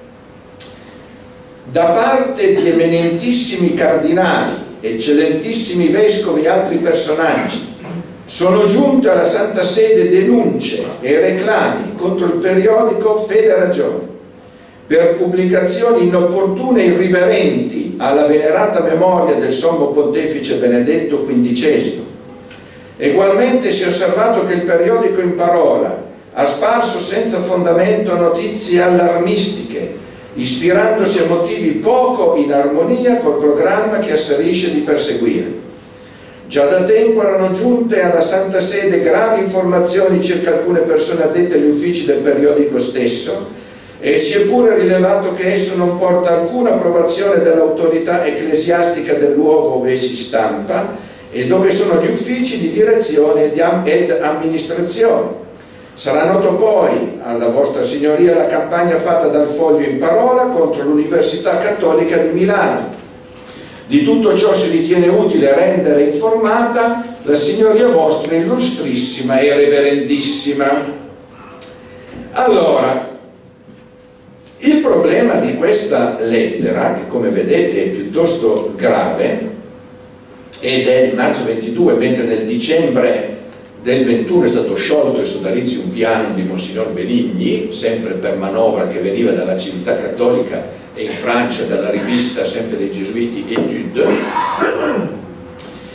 Da parte di eminentissimi cardinali, eccellentissimi vescovi e altri personaggi, sono giunte alla Santa Sede denunce e reclami contro il periodico Fede e Ragione per pubblicazioni inopportune e irriverenti alla venerata memoria del Sommo Pontefice Benedetto quindicesimo. Egualmente si è osservato che il periodico in parola ha sparso senza fondamento notizie allarmistiche, ispirandosi a motivi poco in armonia col programma che asserisce di perseguire. Già da tempo erano giunte alla Santa Sede gravi informazioni circa alcune persone addette agli uffici del periodico stesso, e si è pure rilevato che esso non porta alcuna approvazione dell'autorità ecclesiastica del luogo dove si stampa e dove sono gli uffici di direzione ed amministrazione. Sarà noto poi alla vostra signoria la campagna fatta dal Foglio in parola contro l'Università Cattolica di Milano. Di tutto ciò si ritiene utile rendere informata la signoria vostra illustrissima e reverendissima. Allora, il problema di questa lettera, che come vedete è piuttosto grave, ed è di marzo ventidue, mentre nel dicembre del ventuno è stato sciolto il sodalizium pianum di Monsignor Benigni, sempre per manovra che veniva dalla civiltà cattolica e in Francia dalla rivista sempre dei gesuiti Etudes.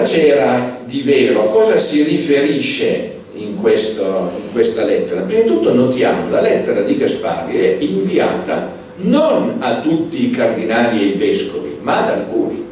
cosa c'era di vero? A cosa si riferisce in, questo, in questa lettera? Prima di tutto notiamo, la lettera di Gasparri è inviata non a tutti i cardinali e i vescovi, ma ad alcuni.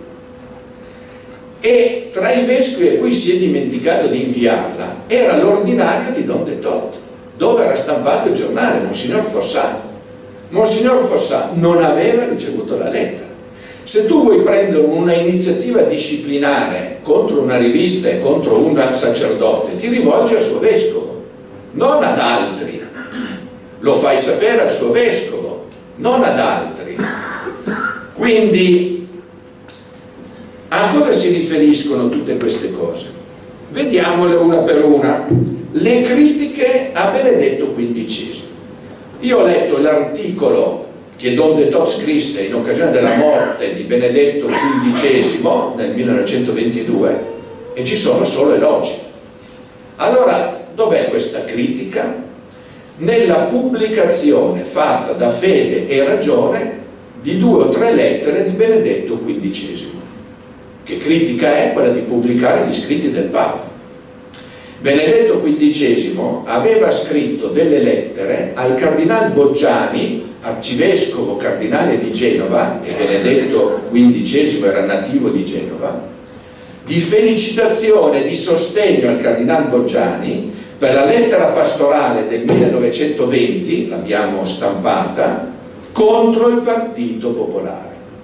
E tra i vescovi a cui si è dimenticato di inviarla era l'ordinario di Don de Thot, dove era stampato il giornale, Monsignor Fossà. Monsignor Fossà non aveva ricevuto la lettera. Se tu vuoi prendere una iniziativa disciplinare contro una rivista e contro un sacerdote, ti rivolgi al suo vescovo, non ad altri. Lo fai sapere al suo vescovo, non ad altri. Quindi, a cosa si riferiscono tutte queste cose? Vediamole una per una. Le critiche a Benedetto quindicesimo. Io ho letto l'articolo che Don de Thot scrisse in occasione della morte di Benedetto quindicesimo nel millenovecentoventidue e ci sono solo elogi. Allora, dov'è questa critica? Nella pubblicazione fatta da Fede e Ragione di due o tre lettere di Benedetto quindicesimo. Che critica è? Quella di pubblicare gli scritti del Papa. Benedetto quindicesimo aveva scritto delle lettere al cardinal Boggiani, arcivescovo cardinale di Genova, e Benedetto quindicesimo era nativo di Genova, di felicitazione, di sostegno al cardinal Boggiani per la lettera pastorale del millenovecentoventi, l'abbiamo stampata, contro il Partito Popolare.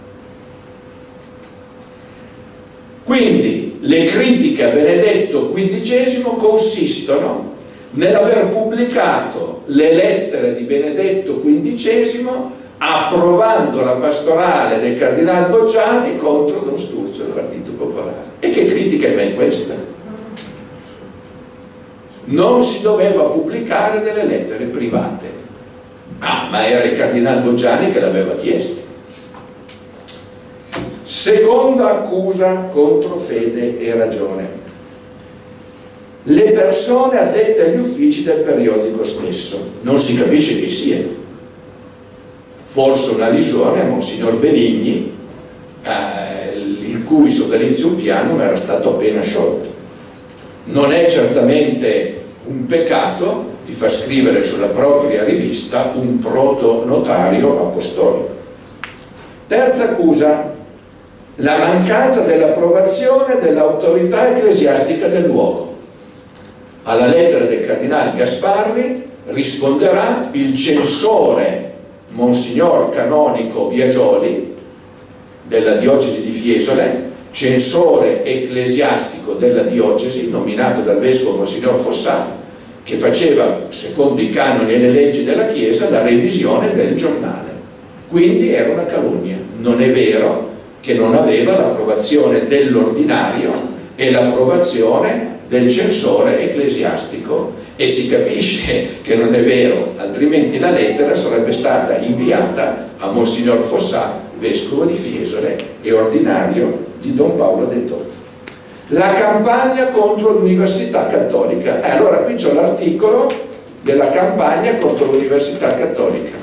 Quindi le critiche a Benedetto quindicesimo consistono nell'aver pubblicato le lettere di Benedetto quindicesimo approvando la pastorale del cardinale Boggiani contro Don Sturzo del Partito Popolare. E che critica è mai questa? Non si doveva pubblicare delle lettere private. Ah, ma era il cardinale Boggiani che l'aveva chiesto. Seconda accusa contro Fede e Ragione. Le persone addette agli uffici del periodico stesso, non si capisce chi siano. Forse una allusione a Monsignor Benigni, eh, il cui sodalizio piano era stato appena sciolto. Non è certamente un peccato di far scrivere sulla propria rivista un protonotario apostolico. Terza accusa: la mancanza dell'approvazione dell'autorità ecclesiastica del luogo. Alla lettera del cardinale Gasparri risponderà il censore Monsignor Canonico Biagioli della diocesi di Fiesole, censore ecclesiastico della diocesi, nominato dal vescovo Monsignor Fossà, che faceva, secondo i canoni e le leggi della Chiesa, la revisione del giornale. Quindi era una calunnia. Non è vero che non aveva l'approvazione dell'ordinario e l'approvazione del censore ecclesiastico, e si capisce che non è vero, altrimenti la lettera sarebbe stata inviata a Monsignor Fossà, vescovo di Fiesole e ordinario di Don Paolo de Thot. La campagna contro l'Università Cattolica. Eh, allora qui c'è l'articolo della campagna contro l'Università Cattolica.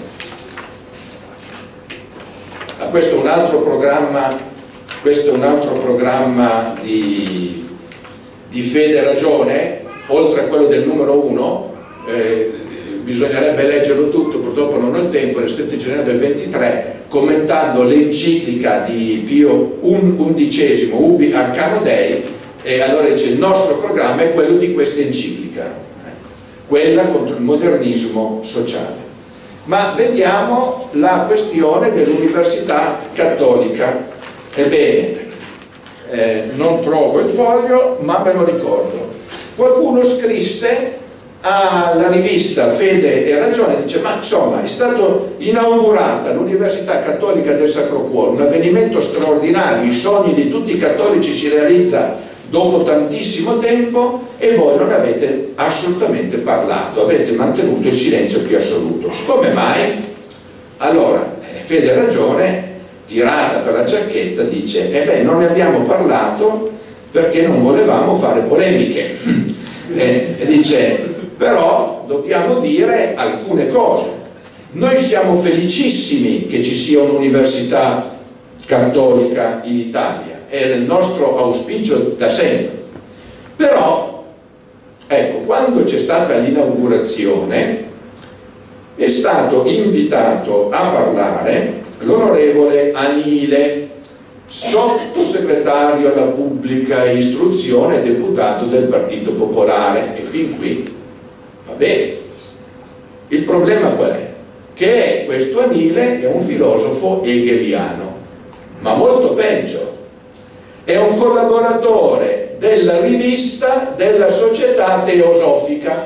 Ah, questo è un altro programma, questo è un altro programma di, di Fede e Ragione, oltre a quello del numero uno, eh, bisognerebbe leggerlo tutto, purtroppo non ho il tempo, è il sette gennaio del ventitré, commentando l'enciclica di Pio undicesimo, Ubi Arcano Dei, e allora dice: il nostro programma è quello di questa enciclica, eh, quella contro il modernismo sociale. Ma vediamo la questione dell'Università Cattolica. Ebbene, eh, non trovo il foglio, ma me lo ricordo. Qualcuno scrisse alla rivista Fede e Ragione, dice: ma insomma, è stato inaugurata l'Università Cattolica del Sacro Cuore, un avvenimento straordinario, i sogni di tutti i cattolici si realizza dopo tantissimo tempo, e voi non avete assolutamente parlato, avete mantenuto il silenzio più assoluto. Come mai? Allora, Fede e Ragione, tirata per la giacchetta, dice: e beh, non ne abbiamo parlato perché non volevamo fare polemiche. E dice: però dobbiamo dire alcune cose. Noi siamo felicissimi che ci sia un'università cattolica in Italia, era il nostro auspicio da sempre. Però, ecco, quando c'è stata l'inaugurazione è stato invitato a parlare l'onorevole Anile, sottosegretario alla pubblica istruzione e deputato del Partito Popolare, e fin qui va bene. Il problema qual è? Che questo Anile è un filosofo hegeliano, ma molto peggio, è un collaboratore della rivista della Società Teosofica,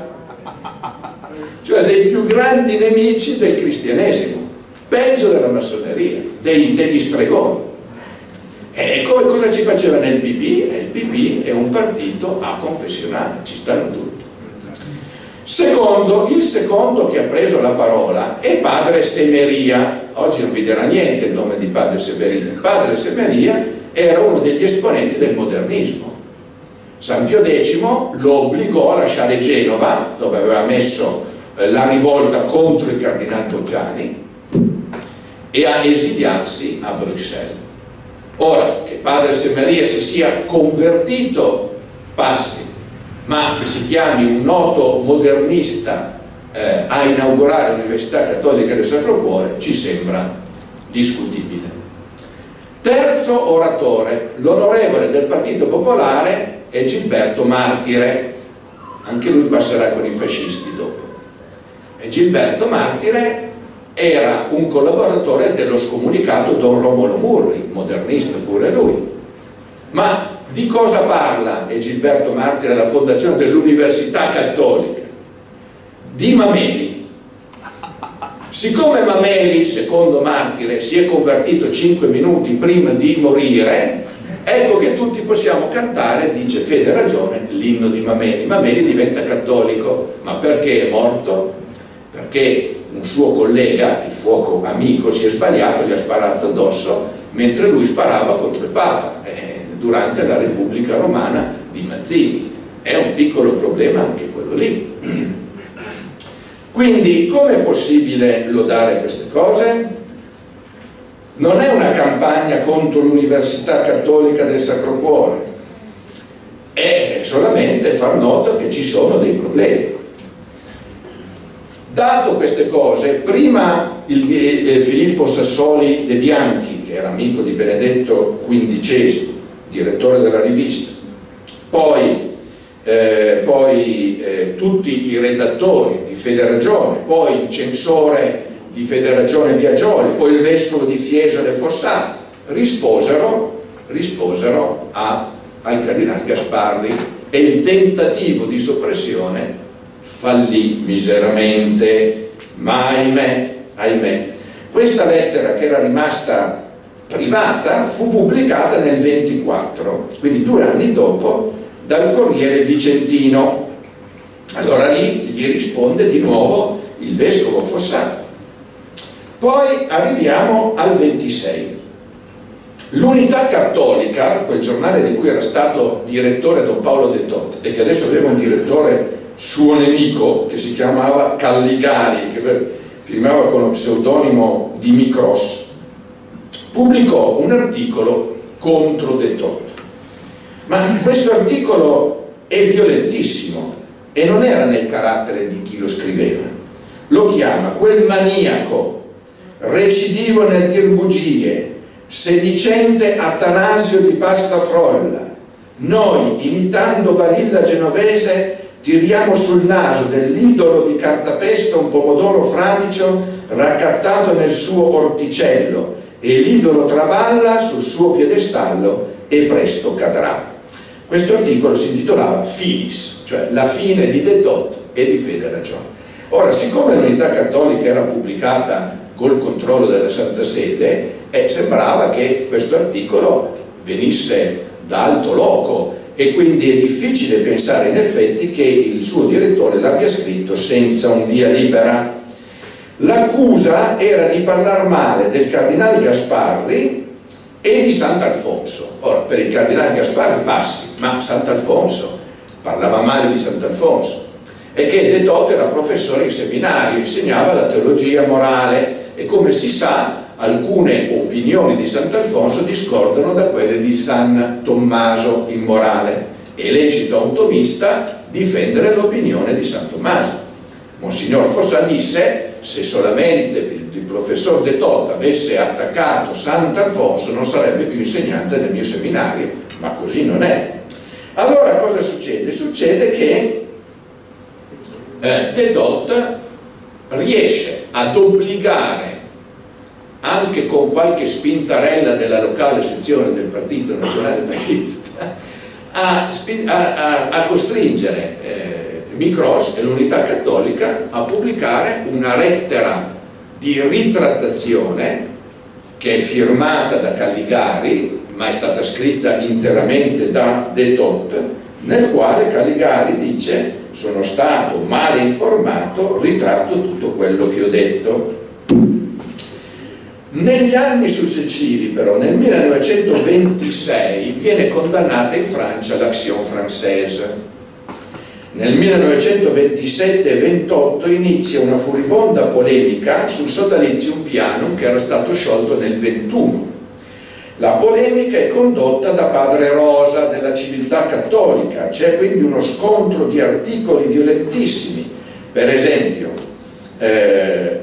cioè dei più grandi nemici del cristianesimo, peggio della massoneria, dei, degli stregoni. E come, cosa ci faceva nel P P? Il P P è un partito aconfessionale, ci stanno tutti. Secondo, il secondo che ha preso la parola è padre Semeria. Oggi non vi dirà niente il nome di padre Semeria. Padre Semeria era uno degli esponenti del modernismo. San Pio decimo lo obbligò a lasciare Genova, dove aveva messo eh, la rivolta contro il cardinale Poggiani, e a esiliarsi a Bruxelles. Ora, che padre Semeria si sia convertito, passi, ma che si chiami un noto modernista eh, a inaugurare l'Università Cattolica del Sacro Cuore ci sembra discutibile. Terzo oratore, l'onorevole del Partito Popolare è Gilberto Martire, anche lui passerà con i fascisti dopo. E Gilberto Martire era un collaboratore dello scomunicato Don Romolo Murri, modernista pure lui. Ma di cosa parla e Gilberto Martire alla fondazione dell'Università Cattolica? Di Mameli. Siccome Mameli, secondo Martire, si è convertito cinque minuti prima di morire, ecco che tutti possiamo cantare, dice Fede ragione, l'inno di Mameli. Mameli diventa cattolico, ma perché è morto? Perché un suo collega, il fuoco amico, si è sbagliato, gli ha sparato addosso mentre lui sparava contro il Papa eh, durante la Repubblica Romana di Mazzini. È un piccolo problema anche quello lì. Quindi come è possibile lodare queste cose? Non è una campagna contro l'Università Cattolica del Sacro Cuore, è solamente far noto che ci sono dei problemi. Dato queste cose, prima il, eh, Filippo Sassoli De Bianchi, che era amico di Benedetto quindicesimo, direttore della rivista, poi, eh, poi eh, tutti i redattori di Federagione, poi il censore di Federagione Biagioli, poi il vescovo di Fiesole Fossati, risposero, risposero a, al cardinale Gasparri, e il tentativo di soppressione fallì miseramente, ma ahimè, ahimè. Questa lettera, che era rimasta privata, fu pubblicata nel ventiquattro, quindi due anni dopo, dal Corriere Vicentino. Allora lì gli risponde di nuovo il vescovo Fossati. Poi arriviamo al ventisei. L'Unità Cattolica, quel giornale di cui era stato direttore Don Paolo De Totte e che adesso aveva un direttore suo nemico che si chiamava Calligari, che firmava con lo pseudonimo di Micros, pubblicò un articolo contro De Totte. Ma questo articolo è violentissimo e non era nel carattere di chi lo scriveva. Lo chiama quel maniaco recidivo nel dir bugie, sedicente Atanasio di Pastafrolla. Noi, imitando Barilla Genovese, tiriamo sul naso dell'idolo di cartapesta un pomodoro fradicio raccattato nel suo orticello, e l'idolo traballa sul suo piedestallo e presto cadrà. Questo articolo si intitolava Finis, cioè la fine di De Totte e di Federagione. Ora, siccome l'Unità Cattolica era pubblicata col controllo della Santa Sede, eh, sembrava che questo articolo venisse da alto loco, e quindi è difficile pensare in effetti che il suo direttore l'abbia scritto senza un via libera. L'accusa era di parlare male del cardinale Gasparri e di Sant'Alfonso. Ora, per il cardinale Gasparri passi, ma Sant'Alfonso parlava male di Sant'Alfonso, e che De Totte era professore in seminario, insegnava la teologia morale, e come si sa alcune opinioni di Sant'Alfonso discordano da quelle di San Tommaso il Morale. È lecito a un tomista difendere l'opinione di San Tommaso. Monsignor Fossà disse: se solamente il professor De Totta avesse attaccato Sant'Alfonso non sarebbe più insegnante del mio seminario, ma così non è. Allora cosa succede? Succede che eh, De Totta riesce ad obbligare, anche con qualche spintarella della locale sezione del Partito Nazionale Fascista, a, a, a costringere eh, Micros e l'Unità Cattolica a pubblicare una lettera di ritrattazione che è firmata da Calligari, ma è stata scritta interamente da De Totta, nel quale Calligari dice: sono stato male informato, ritratto tutto quello che ho detto. Negli anni successivi però, nel millenovecentoventisei, viene condannata in Francia l'Action Française. Nel millenovecentoventisette ventotto inizia una furibonda polemica sul Sodalizium Pianum, che era stato sciolto nel ventuno. La polemica è condotta da padre Rosa della Civiltà Cattolica, c'è quindi uno scontro di articoli violentissimi. Per esempio, eh,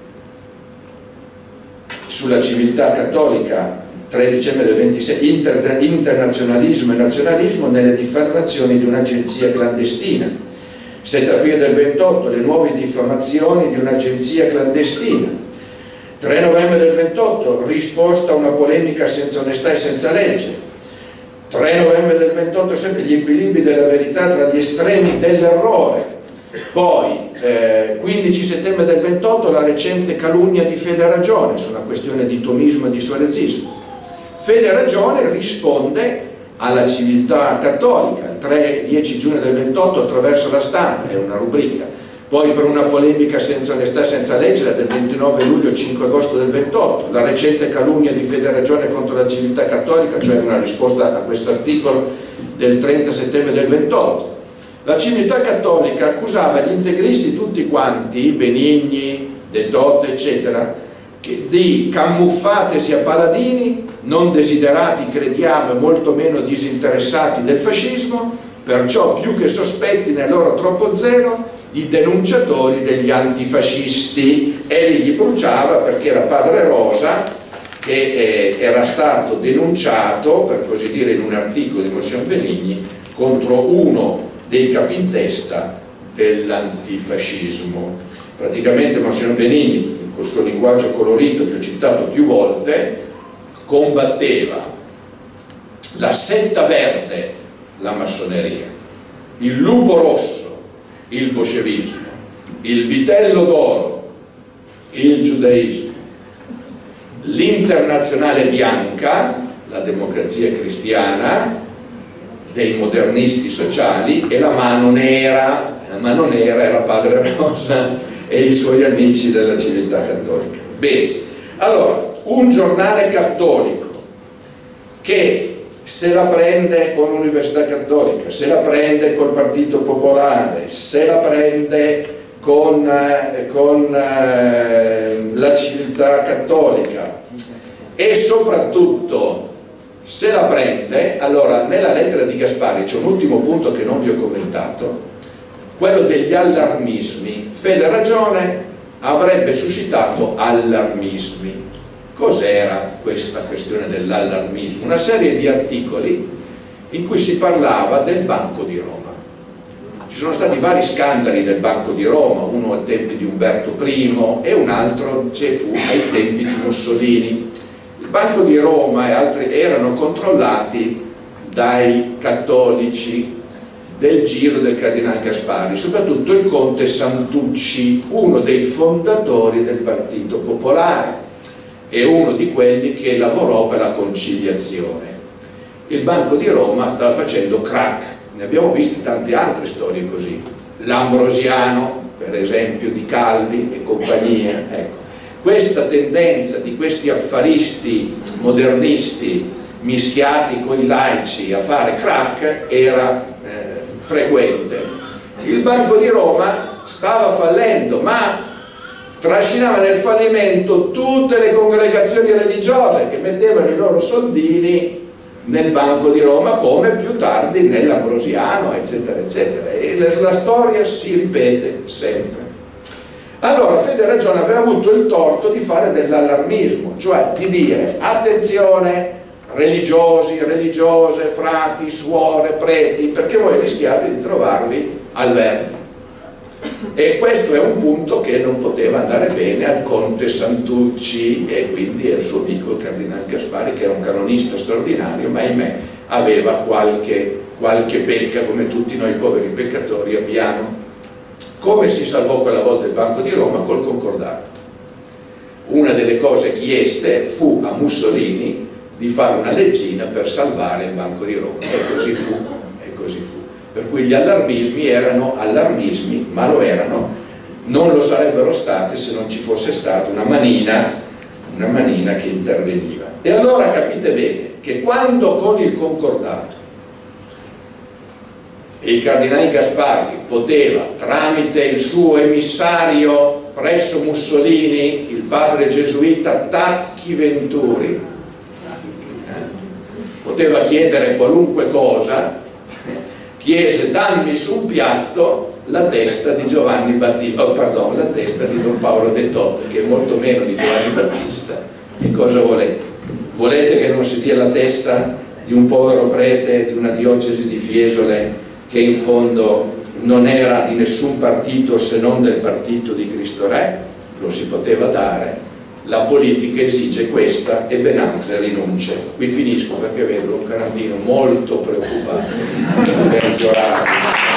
sulla Civiltà Cattolica, tre dicembre del ventisei, inter, internazionalismo e nazionalismo nelle diffamazioni di un'agenzia clandestina. sette aprile del ventotto, le nuove diffamazioni di un'agenzia clandestina. tre novembre del ventotto, risposta a una polemica senza onestà e senza legge. tre novembre del ventotto, sempre gli equilibri della verità tra gli estremi dell'errore. Poi, eh, quindici settembre del ventotto, la recente calunnia di Fede Ragione su una questione di tomismo e di suarezismo. Fede Ragione risponde alla Civiltà Cattolica il tre dieci giugno del ventotto attraverso la Stampa, è una rubrica. Poi per una polemica senza onestà e senza legge, la del ventinove luglio cinque agosto del ventotto, la recente calunnia di Fede Ragione contro la Civiltà Cattolica, cioè una risposta a questo articolo del trenta settembre del ventotto. La Civiltà Cattolica accusava gli integristi tutti quanti, Benigni, De Totta, eccetera, che di camuffatesi a paladini, non desiderati, crediamo, e molto meno disinteressati del fascismo, perciò più che sospetti nel loro troppo zelo di denunciatori degli antifascisti, e li gli bruciava perché era padre Rosa che eh, era stato denunciato, per così dire, in un articolo di Monsignor Benigni contro uno dei capi in testa dell'antifascismo. Praticamente Monsignor Benigni, col suo linguaggio colorito che ho citato più volte, combatteva la setta verde, la massoneria, il lupo rosso, il bolscevismo, il vitello d'oro, il giudaismo, l'internazionale bianca, la democrazia cristiana, dei modernisti sociali, e la mano nera. La mano nera era padre Rosa e i suoi amici della Civiltà Cattolica. Bene, allora, un giornale cattolico che se la prende con l'Università Cattolica, se la prende col Partito Popolare, se la prende con, eh, con eh, la Civiltà Cattolica e soprattutto se la prende, allora nella lettera di Gaspari c'è un ultimo punto che non vi ho commentato, quello degli allarmismi. Fede Ragione avrebbe suscitato allarmismi. Cos'era questa questione dell'allarmismo? Una serie di articoli in cui si parlava del Banco di Roma. Ci sono stati vari scandali del Banco di Roma, uno ai tempi di Umberto primo e un altro ci fu ai tempi di Mussolini. Il Banco di Roma e altri erano controllati dai cattolici del giro del Cardinale Gaspari, soprattutto il conte Santucci, uno dei fondatori del Partito Popolare e uno di quelli che lavorò per la conciliazione. Il Banco di Roma stava facendo crack, ne abbiamo visti tante altre storie così, l'Ambrosiano per esempio di Calvi e compagnia. Ecco, questa tendenza di questi affaristi modernisti mischiati con i laici a fare crack era eh, frequente. Il Banco di Roma stava fallendo, ma trascinava nel fallimento tutte le congregazioni religiose che mettevano i loro soldini nel Banco di Roma, come più tardi nell'Ambrosiano, eccetera eccetera, e la storia si ripete sempre. Allora Fede Ragione aveva avuto il torto di fare dell'allarmismo, cioè di dire attenzione religiosi, religiose, frati, suore, preti, perché voi rischiate di trovarvi al verme. E questo è un punto che non poteva andare bene al conte Santucci e quindi al suo amico Cardinale Gaspari, che era un canonista straordinario, ma ahimè aveva qualche, qualche pecca, come tutti noi poveri peccatori abbiamo. Come si salvò quella volta il Banco di Roma? Col concordato. Una delle cose chieste fu a Mussolini di fare una leggina per salvare il Banco di Roma, e così fu, e così fu. Per cui gli allarmismi erano allarmismi, ma lo erano, non lo sarebbero stati se non ci fosse stata una manina, una manina che interveniva. E allora capite bene che quando con il concordato il Cardinale Gasparri poteva, tramite il suo emissario presso Mussolini, il padre gesuita Tacchi Venturi, eh, poteva chiedere qualunque cosa, chiese dammi su un piatto la testa di Giovanni Battista, oh, pardon, la testa di Don Paolo De Totte, che è molto meno di Giovanni Battista. E cosa volete? Volete che non si dia la testa di un povero prete di una diocesi di Fiesole che in fondo non era di nessun partito se non del partito di Cristo Re? Lo si poteva dare. La politica esige questa e ben altre rinunce. Qui finisco perché vedo un Carandino molto preoccupato per il giornale.